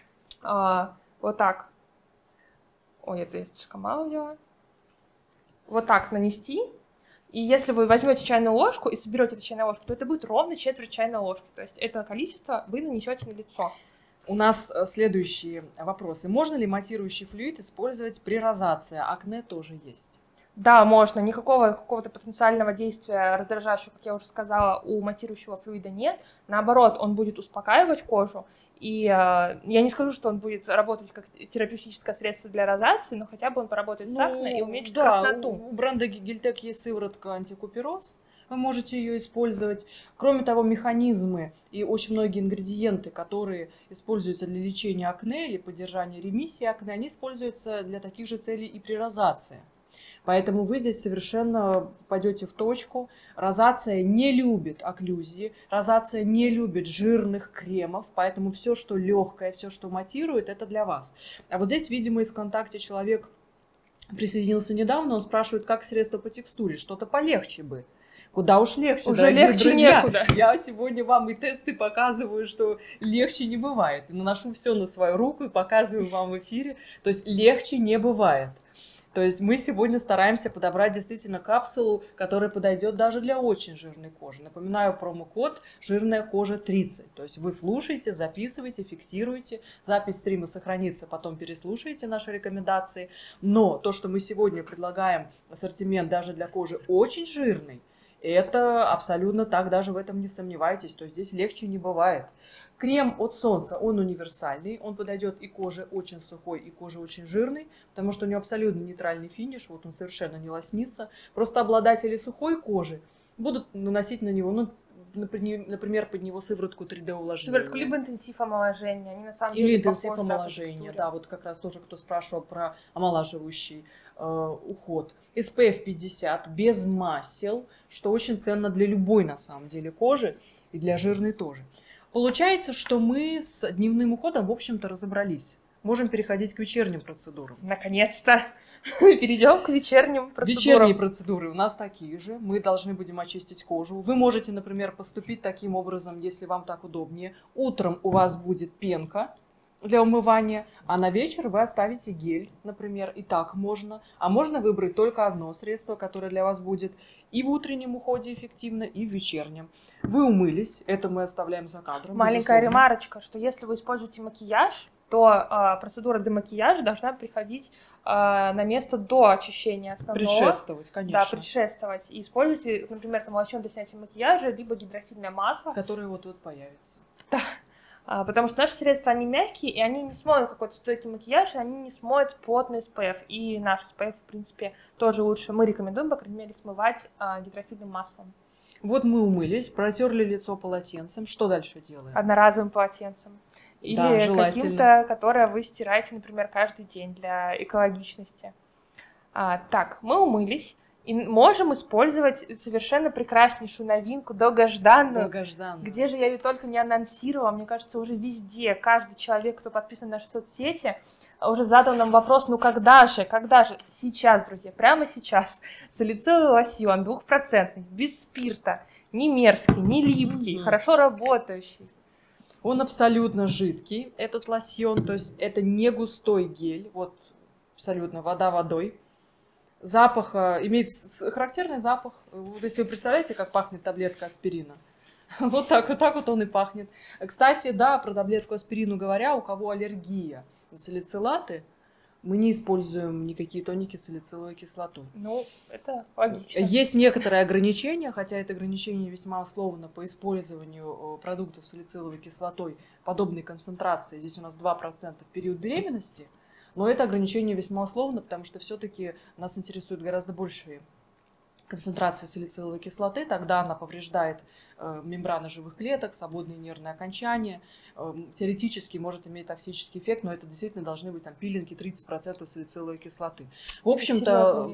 а, вот так, ой, это я слишком мало взяла, вот так нанести. И если вы возьмете чайную ложку и соберете эту чайную ложку, то это будет ровно четверть чайной ложки. То есть это количество вы нанесете на лицо. У нас следующие вопросы. Можно ли матирующий флюид использовать при розации? Акне тоже есть. Да, можно. Никакого какого-то потенциального действия раздражающего, как я уже сказала, у матирующего флюида нет. Наоборот, он будет успокаивать кожу. И э, я не скажу, что он будет работать как терапевтическое средство для розации, но хотя бы он поработает с акне и уменьшит да, красноту. У, у бренда Гельтек есть сыворотка антикупероз. Вы можете ее использовать. Кроме того, механизмы и очень многие ингредиенты, которые используются для лечения акне или поддержания ремиссии акне, они используются для таких же целей и при розации. Поэтому вы здесь совершенно пойдете в точку. Розация не любит окклюзии, розация не любит жирных кремов, поэтому все, что легкое, все, что матирует, это для вас. А вот здесь, видимо, из ВКонтакте человек присоединился недавно, он спрашивает, как средство по текстуре, что-то полегче бы. Куда уж легче, Уже легче друзья. некуда. Я сегодня вам и тесты показываю, что легче не бывает. И наношу все на свою руку и показываю вам в эфире. То есть легче не бывает. То есть мы сегодня стараемся подобрать действительно капсулу, которая подойдет даже для очень жирной кожи. Напоминаю, промокод «Жирная кожа тридцать». То есть вы слушаете, записываете, фиксируете. Запись стрима сохранится, потом переслушаете наши рекомендации. Но то, что мы сегодня предлагаем ассортимент даже для кожи очень жирной, это абсолютно так, даже в этом не сомневайтесь. То есть здесь легче не бывает. Крем от солнца, он универсальный, он подойдет и коже очень сухой, и коже очень жирной, потому что у него абсолютно нейтральный финиш, вот он совершенно не лоснится. Просто обладатели сухой кожи будут наносить на него, ну, например, под него сыворотку три дэ увлажнения. Сыворотку либо интенсив омоложения, они на самом Или деле интенсив похожи, омоложения, да, да, вот как раз тоже кто спрашивал про омолаживающий э, уход. эс пэ эф пятьдесят, без масел, что очень ценно для любой на самом деле кожи и для жирной тоже. Получается, что мы с дневным уходом, в общем-то, разобрались. Можем переходить к вечерним процедурам. Наконец-то перейдем к вечерним процедурам. Вечерние процедуры у нас такие же. Мы должны будем очистить кожу. Вы можете, например, поступить таким образом, если вам так удобнее. Утром у вас будет пенка для умывания, а на вечер вы оставите гель, например, и так можно. А можно выбрать только одно средство, которое для вас будет и в утреннем уходе эффективно, и в вечернем. Вы умылись, это мы оставляем за кадром. Маленькая безусловно. ремарочка, что если вы используете макияж, то а, процедура демакияжа должна приходить а, на место до очищения основного. Предшествовать, конечно. Да, предшествовать. И используйте, например, там лосьон для снятия макияжа, либо гидрофильное масло. Которое вот-вот появится. Да. А, потому что наши средства, они мягкие, и они не смоют какой-то стойкий макияж, и они не смоют плотный эс пэ эф. И наш эс пэ эф, в принципе, тоже лучше. Мы рекомендуем, по крайней мере, смывать а, гидрофильным маслом. Вот мы умылись, протерли лицо полотенцем. Что дальше делаем? Одноразовым полотенцем. Или Да, каким-то, которое вы стираете, например, каждый день для экологичности. А, так, мы умылись и можем использовать совершенно прекраснейшую новинку, долгожданную. Долгожданную. Где же я ее только не анонсировала, мне кажется, уже везде. Каждый человек, кто подписан на наши соцсети, уже задал нам вопрос, ну когда же, когда же? Сейчас, друзья, прямо сейчас. Салициловый лосьон двухпроцентный, без спирта, не мерзкий, не липкий, mm-hmm. хорошо работающий. Он абсолютно жидкий, этот лосьон, то есть это не густой гель, вот абсолютно вода водой. Запах, имеет характерный запах, вот если вы представляете, как пахнет таблетка аспирина. Вот так, вот так вот он и пахнет. Кстати, да, про таблетку аспирину говоря, у кого аллергия на салицилаты, мы не используем никакие тоники с салициловой кислотой. Ну, это логично. Есть некоторые ограничения, хотя это ограничение весьма условно по использованию продуктов с салициловой кислотой подобной концентрации. Здесь у нас два процента в период беременности, но это ограничение весьма условно, потому что все-таки нас интересует гораздо большие концентрации салициловой кислоты, тогда она повреждает э, мембраны живых клеток, свободные нервные окончания, э, теоретически может иметь токсический эффект, но это действительно должны быть там пилинги тридцать процентов салициловой кислоты. В общем-то,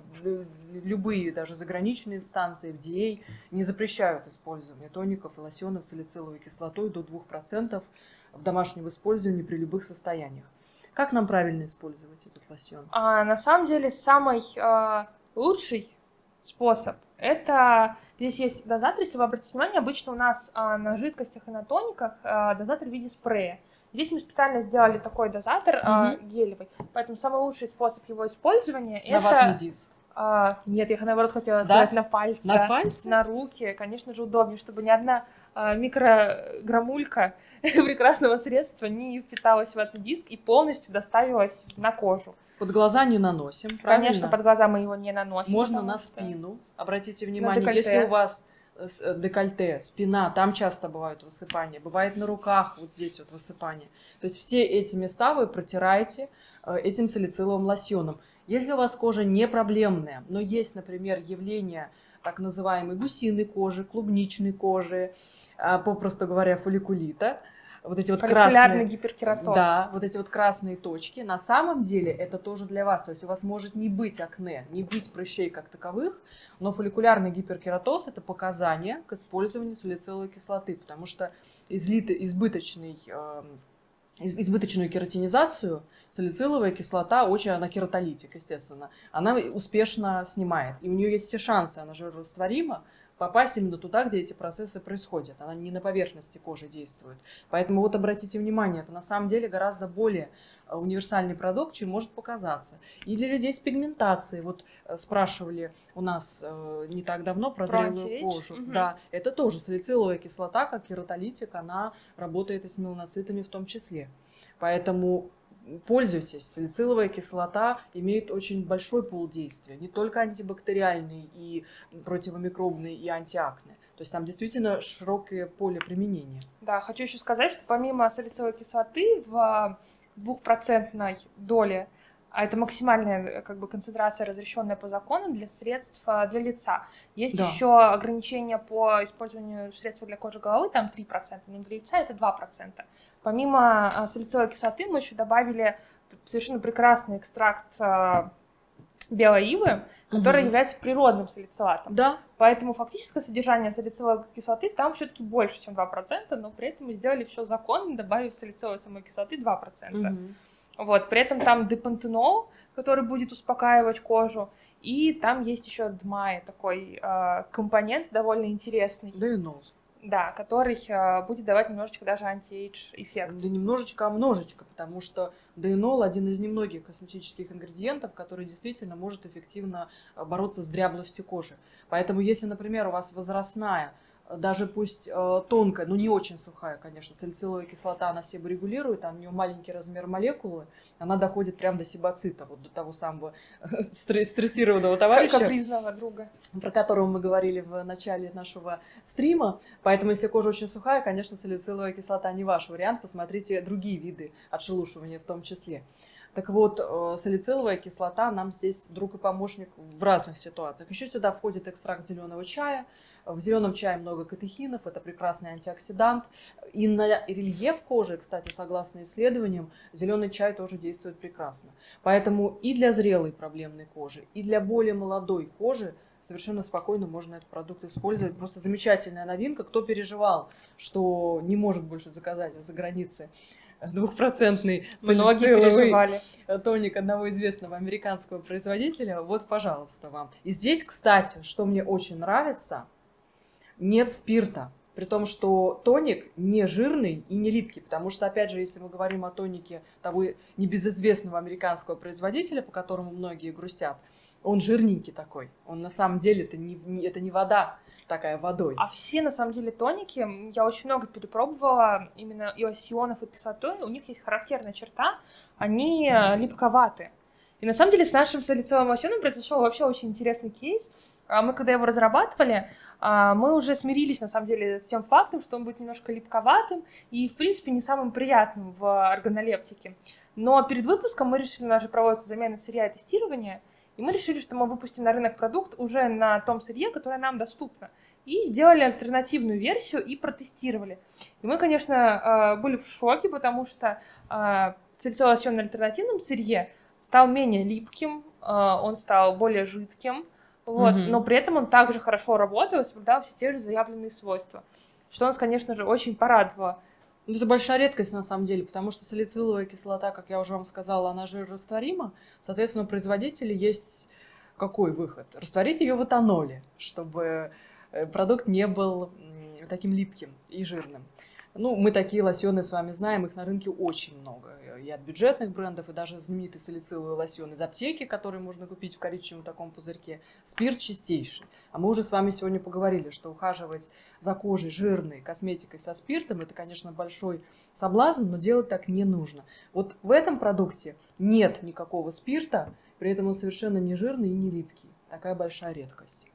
любые даже заграничные инстанции, эф ди эй, не запрещают использование тоников и лосьонов с салициловой кислотой до двух процентов в домашнем использовании при любых состояниях. Как нам правильно использовать этот лосьон? А, на самом деле, самый э, лучший способ. Это здесь есть дозатор, если вы обратите внимание, обычно у нас а, на жидкостях и на тониках а, дозатор в виде спрея. Здесь мы специально сделали такой дозатор угу. а, гелевый, поэтому самый лучший способ его использования на это... вас на диск. А, нет, я наоборот хотела да? сказать на пальцы. На пальцы? На руки, конечно же, удобнее, чтобы ни одна а, микрограммулька прекрасного средства не впиталась в этот диск и полностью доставилась на кожу. Под глаза не наносим, правильно? Конечно, под глаза мы его не наносим. Можно на что... спину. Обратите внимание, если у вас декольте, спина, там часто бывают высыпания, бывает на руках, вот здесь вот высыпания. То есть все эти места вы протираете этим салициловым лосьоном. Если у вас кожа не проблемная, но есть, например, явление так называемой гусиной кожи, клубничной кожи, попросту говоря, фолликулита, вот эти вот красные, гиперкератоз. Да, вот эти вот красные точки, на самом деле это тоже для вас. То есть у вас может не быть акне, не быть прыщей как таковых, но фолликулярный гиперкератоз – это показание к использованию салициловой кислоты, потому что излитый, избыточный, э, избыточную кератинизацию салициловая кислота, очень она кератолитик, естественно, она успешно снимает. И у нее есть все шансы, она жирорастворима, попасть именно туда, где эти процессы происходят. Она не на поверхности кожи действует. Поэтому вот обратите внимание, это на самом деле гораздо более универсальный продукт, чем может показаться. И для людей с пигментацией. Вот спрашивали у нас не так давно про зрелую кожу. Угу. Да, это тоже салициловая кислота, как кератолитик, она работает и с меланоцитами в том числе. Поэтому пользуйтесь. Салициловая кислота имеет очень большой пул действия. Не только антибактериальный и противомикробный и антиакне. То есть там действительно широкое поле применения. Да, хочу еще сказать, что помимо салициловой кислоты в двухпроцентной доле, а это максимальная как бы концентрация, разрешенная по закону для средств для лица. Есть да. еще ограничения по использованию средств для кожи головы, там три процента, но для лица это два процента. Помимо салициловой кислоты мы еще добавили совершенно прекрасный экстракт белой ивы, который угу. является природным салицилатом. Да. Поэтому фактическое содержание салициловой кислоты там все-таки больше, чем два процента, но при этом мы сделали все законно, добавив салициловой самой кислоты два процента. Угу. Вот, при этом там депантенол, который будет успокаивать кожу, и там есть еще дмай, такой э, компонент довольно интересный. Дейнол. Да, который э, будет давать немножечко даже анти-эйдж эффект. Да немножечко, а множечко, потому что дейнол один из немногих косметических ингредиентов, который действительно может эффективно бороться с дряблостью кожи. Поэтому если, например, у вас возрастная даже пусть э, тонкая, но не очень сухая, конечно, салициловая кислота, она себорегулирует, там у нее маленький размер молекулы, она доходит прямо до себоцита, вот до того самого стрессированного товарища, капризного друга, про которого мы говорили в начале нашего стрима. Поэтому, если кожа очень сухая, конечно, салициловая кислота не ваш вариант, посмотрите другие виды отшелушивания в том числе. Так вот, салициловая кислота нам здесь друг и помощник в разных ситуациях. Еще сюда входит экстракт зеленого чая. В зеленом чае много катехинов, это прекрасный антиоксидант. И на рельеф кожи, кстати, согласно исследованиям, зеленый чай тоже действует прекрасно. Поэтому и для зрелой проблемной кожи, и для более молодой кожи совершенно спокойно можно этот продукт использовать. Просто замечательная новинка. Кто переживал, что не может больше заказать из-за границы двухпроцентный салициловый тоник одного известного американского производителя, вот, пожалуйста, вам. И здесь, кстати, что мне очень нравится, нет спирта. При том, что тоник не жирный и не липкий. Потому что, опять же, если мы говорим о тонике того небезызвестного американского производителя, по которому многие грустят, он жирненький такой. Он на самом деле это не, не, это не вода такая водой. А все, на самом деле, тоники, я очень много перепробовала, именно и лосьонов, и кислотой, у них есть характерная черта, они липковаты. И на самом деле с нашим салициловым лосьоном произошел вообще очень интересный кейс. Мы, когда его разрабатывали, мы уже смирились, на самом деле, с тем фактом, что он будет немножко липковатым и, в принципе, не самым приятным в органолептике. Но перед выпуском мы решили, у нас же проводится замена сырья и тестирование, и мы решили, что мы выпустим на рынок продукт уже на том сырье, которое нам доступно. И сделали альтернативную версию и протестировали. И мы, конечно, были в шоке, потому что салициловый лосьон на альтернативном сырье стал менее липким, он стал более жидким, вот, mm-hmm. но при этом он также хорошо работал и соблюдал все те же заявленные свойства, что нас, конечно же, очень порадовало. Это большая редкость на самом деле, потому что салициловая кислота, как я уже вам сказала, она жирорастворима. Соответственно, у производителя есть какой выход? Растворить ее в этаноле, чтобы продукт не был таким липким и жирным. Ну, мы такие лосьоны с вами знаем, их на рынке очень много. И от бюджетных брендов, и даже знаменитый салициловый лосьон из аптеки, который можно купить в коричневом таком пузырьке. Спирт чистейший. А мы уже с вами сегодня поговорили, что ухаживать за кожей жирной косметикой со спиртом, это, конечно, большой соблазн, но делать так не нужно. Вот в этом продукте нет никакого спирта, при этом он совершенно не жирный и не липкий. Такая большая редкость.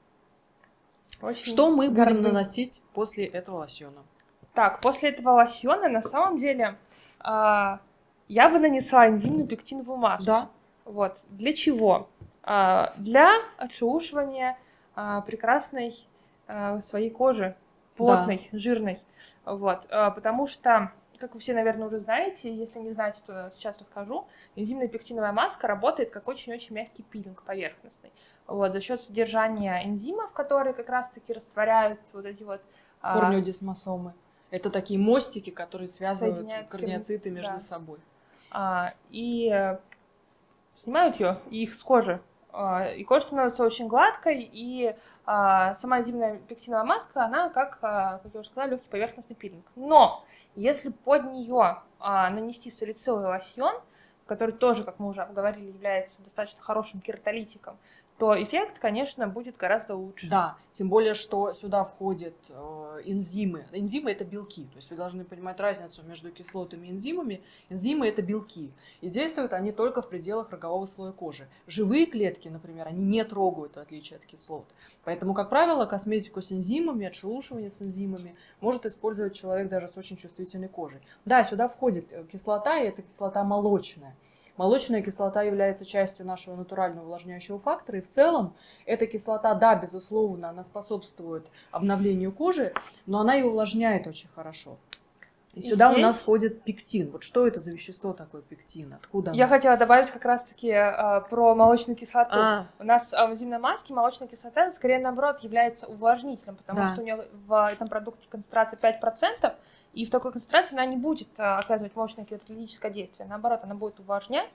Очень что мы горды. будем наносить после этого лосьона? Так, после этого лосьона, на самом деле, э, я бы нанесла энзимную пектиновую маску. Да. Вот. Для чего? Э, для отшелушивания э, прекрасной э, своей кожи, плотной, да. жирной. Вот. Э, потому что, как вы все, наверное, уже знаете, если не знаете, то сейчас расскажу, энзимная пектиновая маска работает как очень-очень мягкий пилинг поверхностный. Вот. За счет содержания энзимов, которые как раз-таки растворяют вот эти вот... Э, корнеодесмосомы. Это такие мостики, которые связывают корнеоциты между да. собой. А, и э, снимают ее, их с кожи. А, и кожа становится очень гладкой, и а, сама энзимная пектиновая маска, она, как, а, как я уже сказала, легкий поверхностный пилинг. Но если под нее а, нанести салициловый лосьон, который тоже, как мы уже обговорили, является достаточно хорошим кератолитиком, то эффект, конечно, будет гораздо лучше. Да, тем более, что сюда входят э, энзимы. Энзимы – это белки, то есть вы должны понимать разницу между кислотами и энзимами. Энзимы – это белки, и действуют они только в пределах рогового слоя кожи. Живые клетки, например, они не трогают, в отличие от кислот. Поэтому, как правило, косметику с энзимами, отшелушивание с энзимами может использовать человек даже с очень чувствительной кожей. Да, сюда входит кислота, и это кислота молочная. Молочная кислота является частью нашего натурального увлажняющего фактора. И в целом эта кислота, да, безусловно, она способствует обновлению кожи, но она и увлажняет очень хорошо. И, и сюда здесь... у нас входит пектин. Вот что это за вещество такое пектин? Откуда Я оно? хотела добавить как раз-таки э, про молочную кислоту. А. У нас э, в энзимной маске молочная кислота, скорее наоборот, является увлажнителем, потому да. что у нее в этом продукте концентрация пять процентов, и в такой концентрации она не будет э, оказывать мощное кератолитическое действие. Наоборот, она будет увлажнять, э,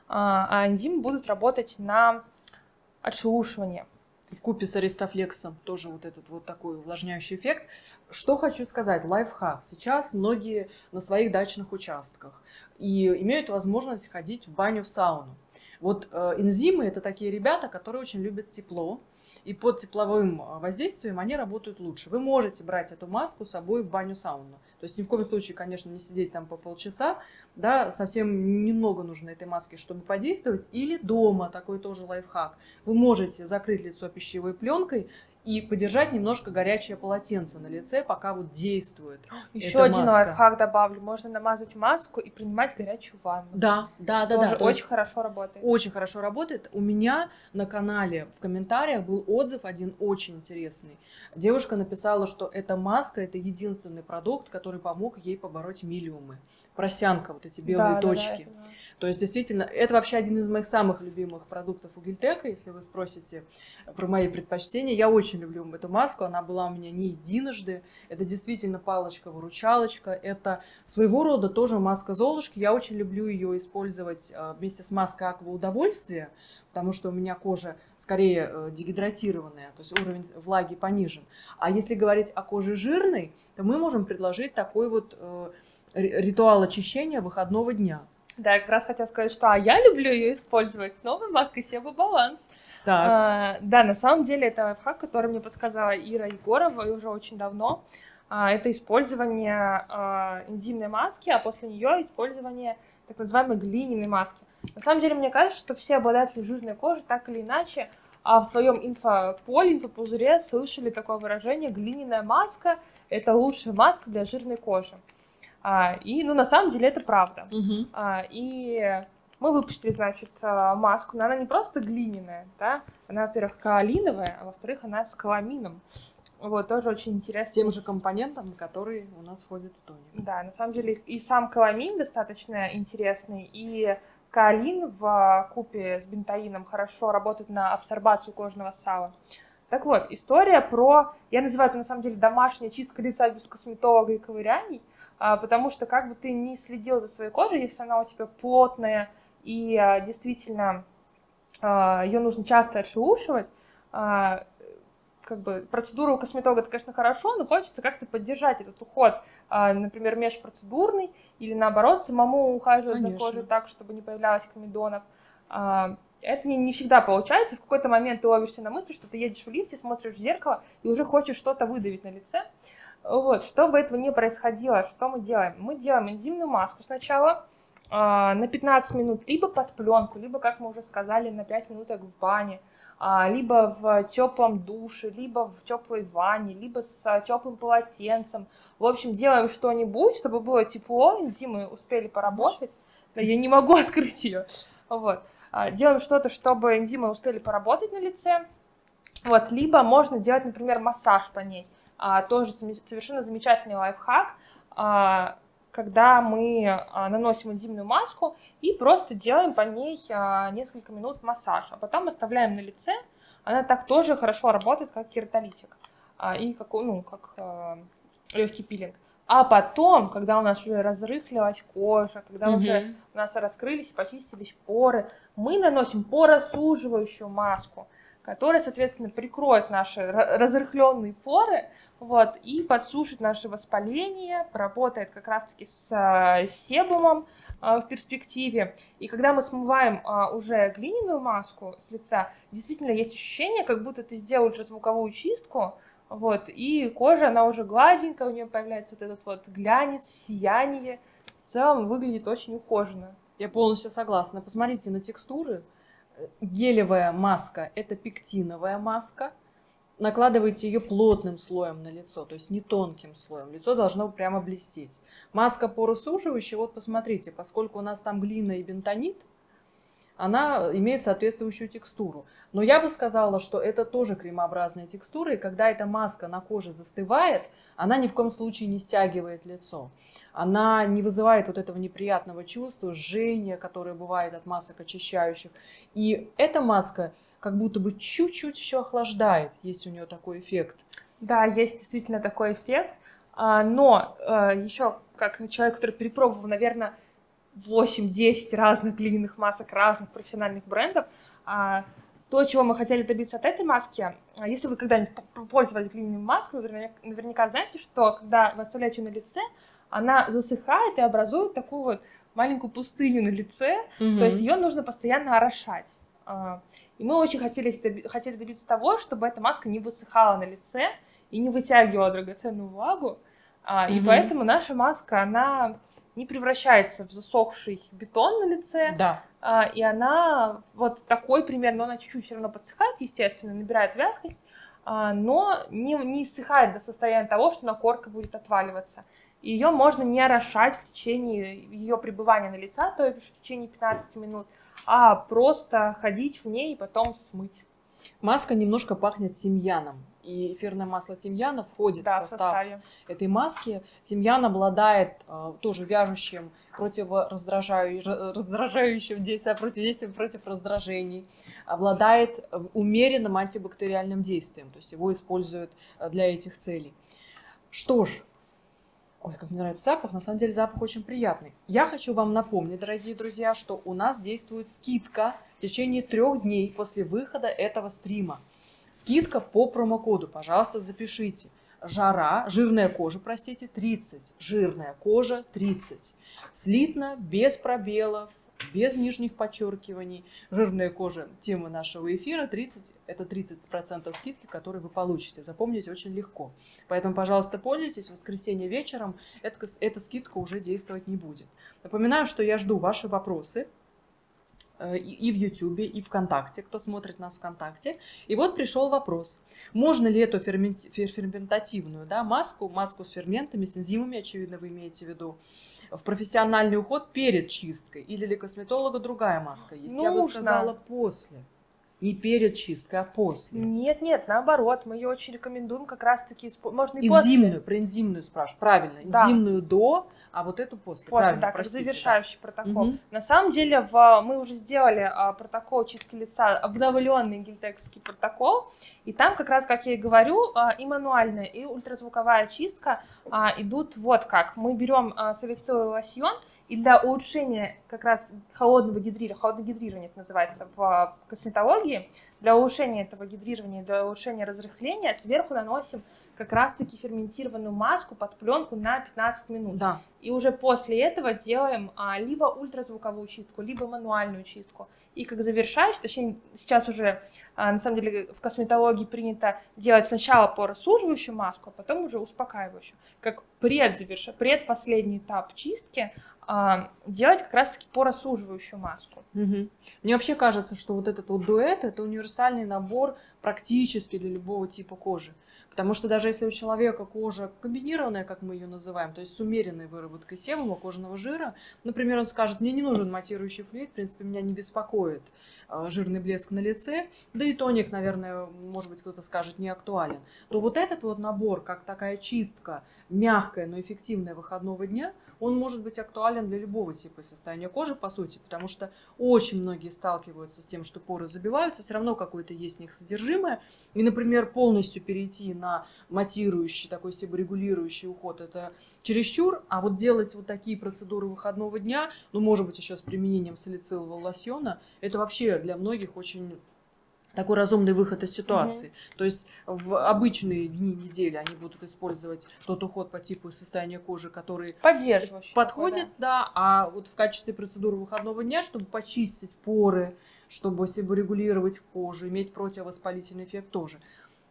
а энзимы будут работать на отшелушивание. Вкупе с аристофлексом тоже вот этот вот такой увлажняющий эффект. Что хочу сказать, лайфхак. Сейчас многие на своих дачных участках и имеют возможность ходить в баню, в сауну. Вот э, энзимы – это такие ребята, которые очень любят тепло, и под тепловым воздействием они работают лучше. Вы можете брать эту маску с собой в баню-сауну. То есть ни в коем случае, конечно, не сидеть там по полчаса, да, совсем немного нужно этой маски, чтобы подействовать. Или дома, такой тоже лайфхак. Вы можете закрыть лицо пищевой пленкой и подержать немножко горячее полотенце на лице, пока вот действует. Еще один маска. Лайфхак добавлю. Можно намазать маску и принимать горячую ванну. Да, да, да. Тоже да. очень хорошо работает. Очень хорошо работает. У меня на канале в комментариях был отзыв один очень интересный. Девушка написала, что эта маска – это единственный продукт, который помог ей побороть миллиумы. Просянка, вот эти белые да, точки. Да, да, То есть, действительно, это вообще один из моих самых любимых продуктов у Гильтека, если вы спросите про мои предпочтения. Я очень люблю эту маску, она была у меня не единожды. Это действительно палочка-выручалочка, это своего рода тоже маска Золушки. Я очень люблю ее использовать вместе с маской Аква Удовольствия, потому что у меня кожа скорее дегидратированная, то есть уровень влаги понижен. А если говорить о коже жирной, то мы можем предложить такой вот ритуал очищения выходного дня. Да, я как раз хотела сказать, что а я люблю ее использовать с новой маской Себо Баланс. А, да, на самом деле это лайфхак, который мне подсказала Ира Егорова и уже очень давно. А, это использование а, энзимной маски, а после нее использование так называемой глиняной маски. На самом деле, мне кажется, что все обладатели жирной кожи так или иначе а в своем инфополе, инфопузыре слышали такое выражение: глиняная маска – это лучшая маска для жирной кожи. А, и, ну, на самом деле, это правда. Угу. А, и мы выпустили, значит, маску, но она не просто глиняная, да, она, во-первых, каолиновая, а во-вторых, она с каламином. Вот, тоже очень интересно. С тем же компонентом, который у нас входит в тоник. Да, на самом деле, и сам каламин достаточно интересный, и каолин в купе с бентаином хорошо работает на абсорбацию кожного сала. Так вот, история про, я называю это, на самом деле, домашняя чистка лица без косметолога и ковыряний, потому что как бы ты ни следил за своей кожей, если она у тебя плотная и действительно ее нужно часто отшелушивать, как бы процедура у косметолога это, конечно, хорошо, но хочется как-то поддержать этот уход, например, межпроцедурный, или наоборот, самому ухаживать Конечно. за кожей так, чтобы не появлялось комедонов. Это не, не всегда получается. В какой-то момент ты ловишься на мысли, что ты едешь в лифте, смотришь в зеркало и уже хочешь что-то выдавить на лице. Вот, чтобы этого не происходило, что мы делаем? Мы делаем энзимную маску сначала э, на пятнадцать минут, либо под пленку, либо, как мы уже сказали, на пять минуток в бане, э, либо в теплом душе, либо в теплой ванне, либо с теплым полотенцем. В общем, делаем что-нибудь, чтобы было тепло, энзимы успели поработать. Да, я не могу открыть ее. Вот. Э, делаем что-то, чтобы энзимы успели поработать на лице. Вот. Либо можно делать, например, массаж по ней. А, тоже совершенно замечательный лайфхак, а, когда мы а, наносим энзимную маску и просто делаем по ней а, несколько минут массаж, а потом оставляем на лице. Она так тоже хорошо работает, как кератолитик а, и как, ну, как а, легкий пилинг. А потом, когда у нас уже разрыхлилась кожа, когда mm-hmm. уже у нас раскрылись и почистились поры, мы наносим поросуживающую маску, которая, соответственно, прикроет наши разрыхленные поры, вот, и подсушит наше воспаление, поработает как раз-таки с а, себумом а, в перспективе. И когда мы смываем а, уже глиняную маску с лица, действительно есть ощущение, как будто ты сделал ультразвуковую чистку, вот, и кожа, она уже гладенькая, у нее появляется вот этот вот глянец, сияние. В целом выглядит очень ухоженно. Я полностью согласна. Посмотрите на текстуры. Гелевая маска – это пектиновая маска. Накладываете ее плотным слоем на лицо, то есть не тонким слоем. Лицо должно прямо блестеть. Маска поросуживающая, вот посмотрите, поскольку у нас там глина и бентонит, она имеет соответствующую текстуру. Но я бы сказала, что это тоже кремообразная текстура, и когда эта маска на коже застывает, она ни в коем случае не стягивает лицо. Она не вызывает вот этого неприятного чувства, жжения, которое бывает от масок очищающих. И эта маска как будто бы чуть-чуть еще охлаждает, есть у нее такой эффект. Да, есть действительно такой эффект, но еще как человек, который перепробовал, наверное, восемь-десять разных глиняных масок разных профессиональных брендов, то, чего мы хотели добиться от этой маски, если вы когда-нибудь пользовались глиняной маской, вы наверняка знаете, что когда вы оставляете ее на лице, она засыхает и образует такую вот маленькую пустыню на лице, Мгм. то есть ее нужно постоянно орошать. А, И мы очень хотели, доби- хотели добиться того, чтобы эта маска не высыхала на лице и не вытягивала драгоценную влагу. А, И Мгм. поэтому наша маска, она не превращается в засохший бетон на лице, Да. а, и она вот такой примерно, она чуть-чуть все равно подсыхает, естественно, набирает вязкость, а, но не, не иссыхает до состояния того, что на корка будет отваливаться. Ее можно не орошать в течение ее пребывания на лице, то есть в течение пятнадцати минут, а просто ходить в ней и потом смыть. Маска немножко пахнет тимьяном. И эфирное масло тимьяна входит Да, в в состав составе. этой маски. Тимьян обладает э, тоже вяжущим, противораздражающим раздражающим действием, против действием против раздражений. Обладает э, умеренным антибактериальным действием. То есть его используют э, для этих целей. Что ж, ой, как мне нравится запах. На самом деле запах очень приятный. Я хочу вам напомнить, дорогие друзья, что у нас действует скидка в течение трех дней после выхода этого стрима. Скидка по промокоду, пожалуйста, запишите. Жара, жирная кожа, простите, тридцать. Жирная кожа тридцать. Слитно, без пробелов, без нижних подчеркиваний. Жирная кожа, тема нашего эфира, тридцать, это тридцать процентов скидки, которые вы получите. Запомнить очень легко. Поэтому, пожалуйста, пользуйтесь. В воскресенье вечером эта, эта скидка уже действовать не будет. Напоминаю, что я жду ваши вопросы и в Ютубе, и ВКонтакте, кто смотрит нас ВКонтакте. И вот пришел вопрос. Можно ли эту ферменти- ферментативную, да, маску, маску с ферментами, с энзимами, очевидно, вы имеете в виду, в профессиональный уход перед чисткой? Или для косметолога другая маска есть? Я бы Нужно. сказала после. Не перед чисткой, а после. Нет, нет, наоборот, мы ее очень рекомендуем как раз-таки, испо- можно и Энзимную, после. про энзимную спрашиваю. Правильно, Да. энзимную до, а вот эту после. После, Правильно, да, как простите, завершающий протокол. Мгм. На самом деле, в, мы уже сделали а, протокол чистки лица, обновленный гельтековский протокол, и там как раз, как я и говорю, а, и мануальная, и ультразвуковая чистка а, идут вот как. Мы берем а, салициловый лосьон, и для улучшения как раз холодного гидрирования, холодогидрирование это называется в косметологии, для улучшения этого гидрирования, для улучшения разрыхления сверху наносим как раз-таки ферментированную маску под пленку на пятнадцать минут. Да. И уже после этого делаем а, либо ультразвуковую чистку, либо мануальную чистку. И как завершающий, точнее, сейчас уже, а, на самом деле, в косметологии принято делать сначала поросуживающую маску, а потом уже успокаивающую. Как предзаверш... предпоследний этап чистки а, делать как раз-таки поросуживающую маску. Мгм. Мне вообще кажется, что вот этот вот дуэт – это универсальный набор практически для любого типа кожи. Потому что даже если у человека кожа комбинированная, как мы ее называем, то есть с умеренной выработкой себума, кожного жира, например, он скажет, мне не нужен матирующий флюид, в принципе, меня не беспокоит э, жирный блеск на лице, да и тоник, наверное, может быть, кто-то скажет, не актуален, то вот этот вот набор, как такая чистка, мягкая, но эффективная выходного дня, он может быть актуален для любого типа состояния кожи, по сути, потому что очень многие сталкиваются с тем, что поры забиваются, все равно какое-то есть в них содержимое. И, например, полностью перейти на матирующий, такой себорегулирующий уход – это чересчур, а вот делать вот такие процедуры выходного дня, ну, может быть, еще с применением салицилового лосьона, это вообще для многих очень такой разумный выход из ситуации. Mm-hmm. То есть в обычные дни недели они будут использовать тот уход по типу состояния кожи, который подходит, такой, да. да, а вот в качестве процедуры выходного дня, чтобы почистить поры, чтобы себорегулировать кожу, иметь противовоспалительный эффект тоже.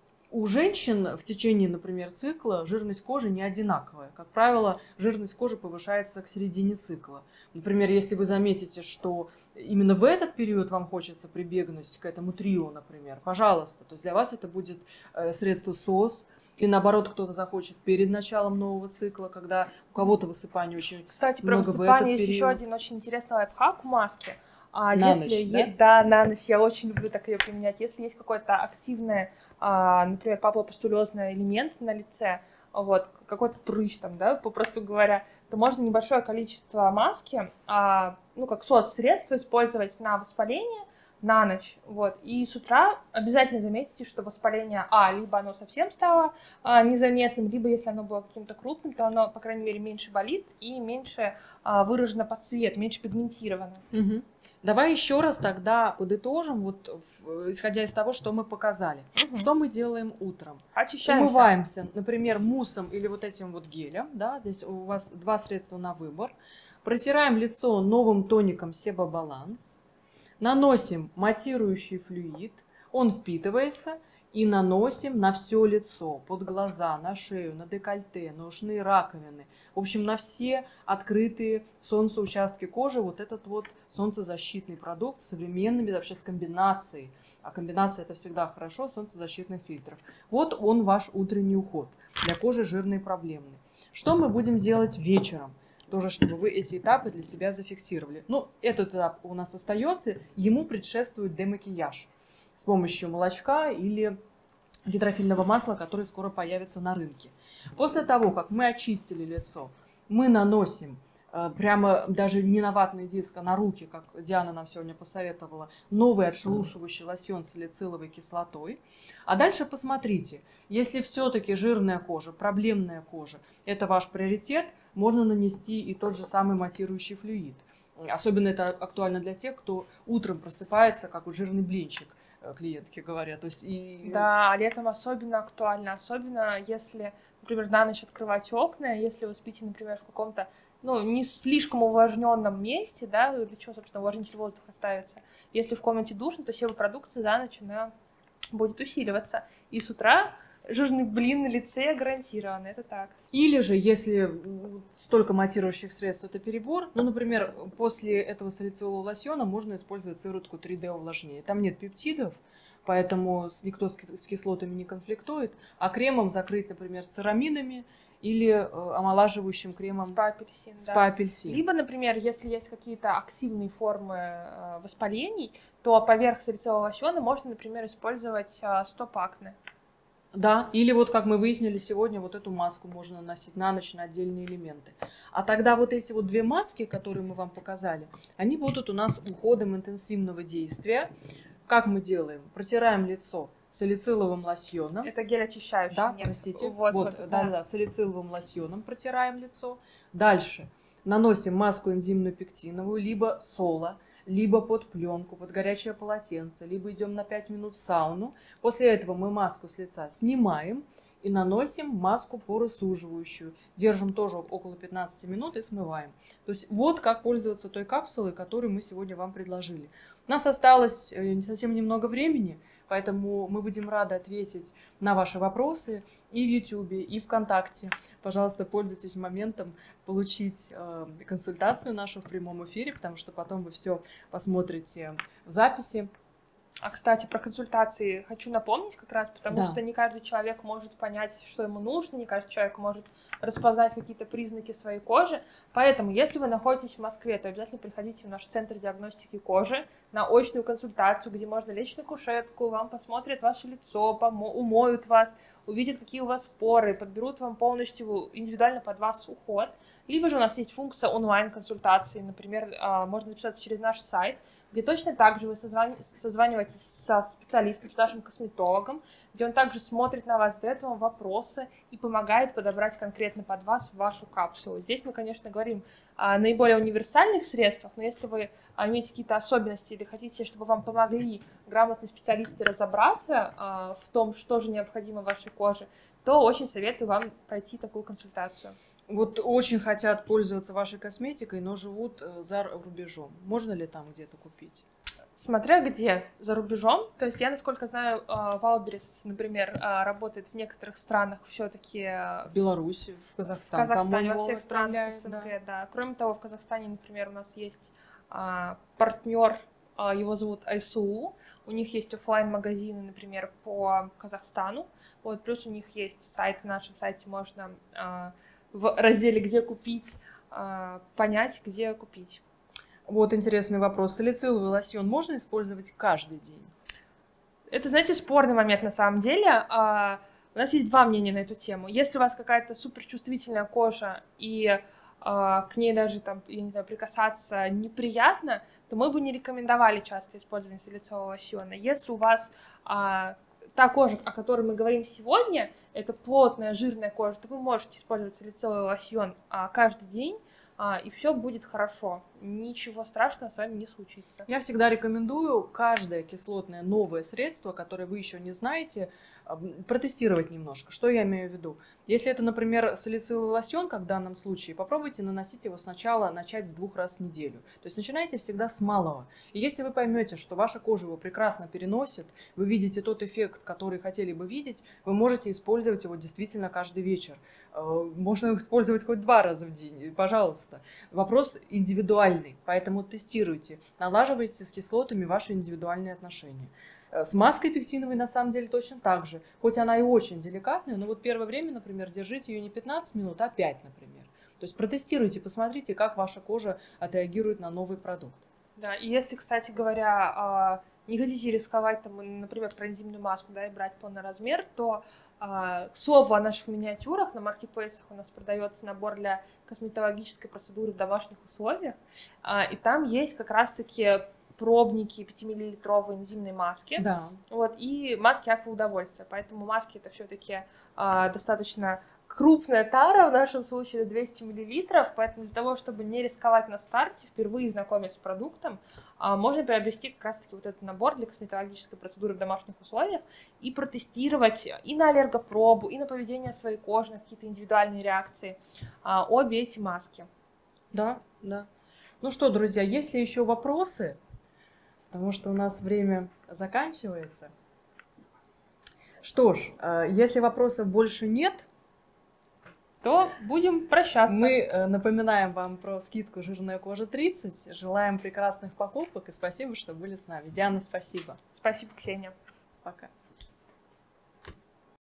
У женщин в течение, например, цикла жирность кожи не одинаковая. Как правило, жирность кожи повышается к середине цикла. Например, если вы заметите, что именно в этот период вам хочется прибегнуть к этому трио, например, пожалуйста. То есть для вас это будет средство СОС. И наоборот, кто-то захочет перед началом нового цикла, когда у кого-то высыпание очень Кстати, много про высыпание в этот есть период. еще один очень интересный лайфхак у маски. А на если ночь, е... да? да, на ночь, я очень люблю так ее применять. Если есть какое-то активное, а, например, папулопустулезный элемент на лице, вот, какой-то прыщ там, да, попросту говоря, то можно небольшое количество маски, а, ну, как соцсредство использовать на воспаление на ночь, вот, и с утра обязательно заметите, что воспаление, а, либо оно совсем стало а, незаметным, либо если оно было каким-то крупным, то оно, по крайней мере, меньше болит и меньше а, выражено под цвет, меньше пигментировано. Угу. Давай еще раз тогда подытожим, вот, в, исходя из того, что мы показали. Угу. Что мы делаем утром? Очищаемся. Умываемся, например, муссом или вот этим вот гелем, да, здесь у вас два средства на выбор. Протираем лицо новым тоником Себабаланс. Наносим матирующий флюид. Он впитывается. И наносим на все лицо, под глаза, на шею, на декольте, на ушные раковины. В общем, на все открытые солнцеучастки кожи вот этот вот солнцезащитный продукт с современными, вообще с комбинацией. А комбинация это всегда хорошо, солнцезащитных фильтров. Вот он ваш утренний уход для кожи жирной и проблемной. Что мы будем делать вечером? Тоже, чтобы вы эти этапы для себя зафиксировали. Ну, этот этап у нас остается, ему предшествует демакияж с помощью молочка или гидрофильного масла, которое скоро появится на рынке. После того, как мы очистили лицо, мы наносим э, прямо даже не на ватный диск, а на руки, как Диана нам сегодня посоветовала, новый отшелушивающий лосьон с салициловой кислотой. А дальше посмотрите, если все-таки жирная кожа, проблемная кожа, это ваш приоритет, можно нанести и тот же самый матирующий флюид. Особенно это актуально для тех, кто утром просыпается, как вот жирный блинчик, клиентки говорят. То есть и... Да, летом особенно актуально, особенно если, например, на ночь открывать окна, если вы спите, например, в каком-то, ну, не слишком увлажненном месте, да, для чего, собственно, увлажнитель воздуха ставится. Если в комнате душно, то себопродукция за ночь она будет усиливаться. И с утра жирный блин на лице гарантированно, это так. Или же, если столько матирующих средств, это перебор. Ну, например, после этого салицилового лосьона можно использовать сыворотку три дэ увлажнения. Там нет пептидов, поэтому никто с кислотами не конфликтует. А кремом закрыть, например, с церамидами или омолаживающим кремом спа-апельсин. спа-апельсин. Да. Либо, например, если есть какие-то активные формы воспалений, то поверх салицилового лосьона можно, например, использовать стоп-акне. Да, или вот как мы выяснили сегодня, вот эту маску можно наносить на ночь на отдельные элементы. А тогда вот эти вот две маски, которые мы вам показали, они будут у нас уходом интенсивного действия. Как мы делаем? Протираем лицо салициловым лосьоном. Это гель очищающий. Да, нет. простите. Вот, вот, вот, да, да. да, салициловым лосьоном протираем лицо. Дальше наносим маску энзимную пектиновую, либо соло, либо под пленку, под горячее полотенце, либо идем на пять минут в сауну. После этого мы маску с лица снимаем и наносим маску поросуживающую. Держим тоже около пятнадцати минут и смываем. То есть вот как пользоваться той капсулой, которую мы сегодня вам предложили. У нас осталось совсем немного времени, поэтому мы будем рады ответить на ваши вопросы и в Ютубе, и ВКонтакте. Пожалуйста, пользуйтесь моментом получить э, консультацию нашу в прямом эфире, потому что потом вы все посмотрите в записи. А, кстати, про консультации хочу напомнить как раз, потому Да. что не каждый человек может понять, что ему нужно, не каждый человек может распознать какие-то признаки своей кожи. Поэтому, если вы находитесь в Москве, то обязательно приходите в наш центр диагностики кожи на очную консультацию, где можно лечь на кушетку, вам посмотрят ваше лицо, помо- умоют вас, увидят, какие у вас поры, подберут вам полностью индивидуально под вас уход. Либо же у нас есть функция онлайн-консультации, например, можно записаться через наш сайт, где точно так же вы созвани- созваниваетесь со специалистом, с нашим косметологом, где он также смотрит на вас, задает вам вопросы и помогает подобрать конкретно под вас вашу капсулу. Здесь мы, конечно, говорим о наиболее универсальных средствах, но если вы имеете какие-то особенности или хотите, чтобы вам помогли грамотные специалисты разобраться а, в том, что же необходимо вашей коже, то очень советую вам пройти такую консультацию. Вот очень хотят пользоваться вашей косметикой, но живут за рубежом. Можно ли там где-то купить? Смотря где за рубежом, то есть я, насколько знаю, Валберес, например, работает в некоторых странах все-таки. В Беларуси, в Казахстане. В Казахстане, во всех странах СНГ, СНГ, да. да. Кроме того, в Казахстане, например, у нас есть а, партнер, а, его зовут АйСУ, у них есть офлайн-магазины, например, по Казахстану, вот, плюс у них есть сайт, на нашем сайте можно а, в разделе «Где купить» а, понять, где купить. Вот интересный вопрос. Салициловый лосьон можно использовать каждый день? Это, знаете, спорный момент на самом деле. У нас есть два мнения на эту тему. Если у вас какая-то суперчувствительная кожа и к ней даже, там, я не знаю, прикасаться неприятно, то мы бы не рекомендовали часто использование салицилового лосьона. Если у вас та кожа, о которой мы говорим сегодня, это плотная, жирная кожа, то вы можете использовать салициловый лосьон каждый день, и все будет хорошо. ничего страшного с вами не случится. Я всегда рекомендую каждое кислотное новое средство, которое вы еще не знаете, протестировать немножко. Что я имею в виду? Если это, например, салициловый лосьон, как в данном случае, попробуйте наносить его сначала, начать с двух раз в неделю. То есть начинайте всегда с малого. И если вы поймете, что ваша кожа его прекрасно переносит, вы видите тот эффект, который хотели бы видеть, вы можете использовать его действительно каждый вечер. Можно его использовать хоть два раза в день, пожалуйста. Вопрос индивидуальный, поэтому тестируйте, налаживайте с кислотами ваши индивидуальные отношения. С маской пектиновой на самом деле точно так же. Хоть она и очень деликатная, но вот первое время, например, держите ее не пятнадцать минут, а пять, например. То есть протестируйте, посмотрите, как ваша кожа отреагирует на новый продукт. Да, и если, кстати говоря, не хотите рисковать, там, например, про энзимную маску, да, и брать полный размер, то, к слову о наших миниатюрах, на маркетплейсах у нас продается набор для косметологической процедуры в домашних условиях, и там есть как раз-таки пробники пятимиллилитровые энзимной маски, да. Вот, и маски аква удовольствия. Поэтому маски это все-таки а, достаточно крупная тара, в нашем случае двести миллилитров, поэтому для того, чтобы не рисковать на старте, впервые знакомясь с продуктом, а, можно приобрести как раз-таки вот этот набор для косметологической процедуры в домашних условиях и протестировать и на аллергопробу, и на поведение своей кожи, на какие-то индивидуальные реакции а, обе эти маски. Да, да. Ну что, друзья, есть ли еще вопросы? Потому что у нас время заканчивается. Что ж, если вопросов больше нет, то будем прощаться. Мы напоминаем вам про скидку «Жирная кожа тридцать». Желаем прекрасных покупок и спасибо, что были с нами. Диана, спасибо. Спасибо, Ксения. Пока.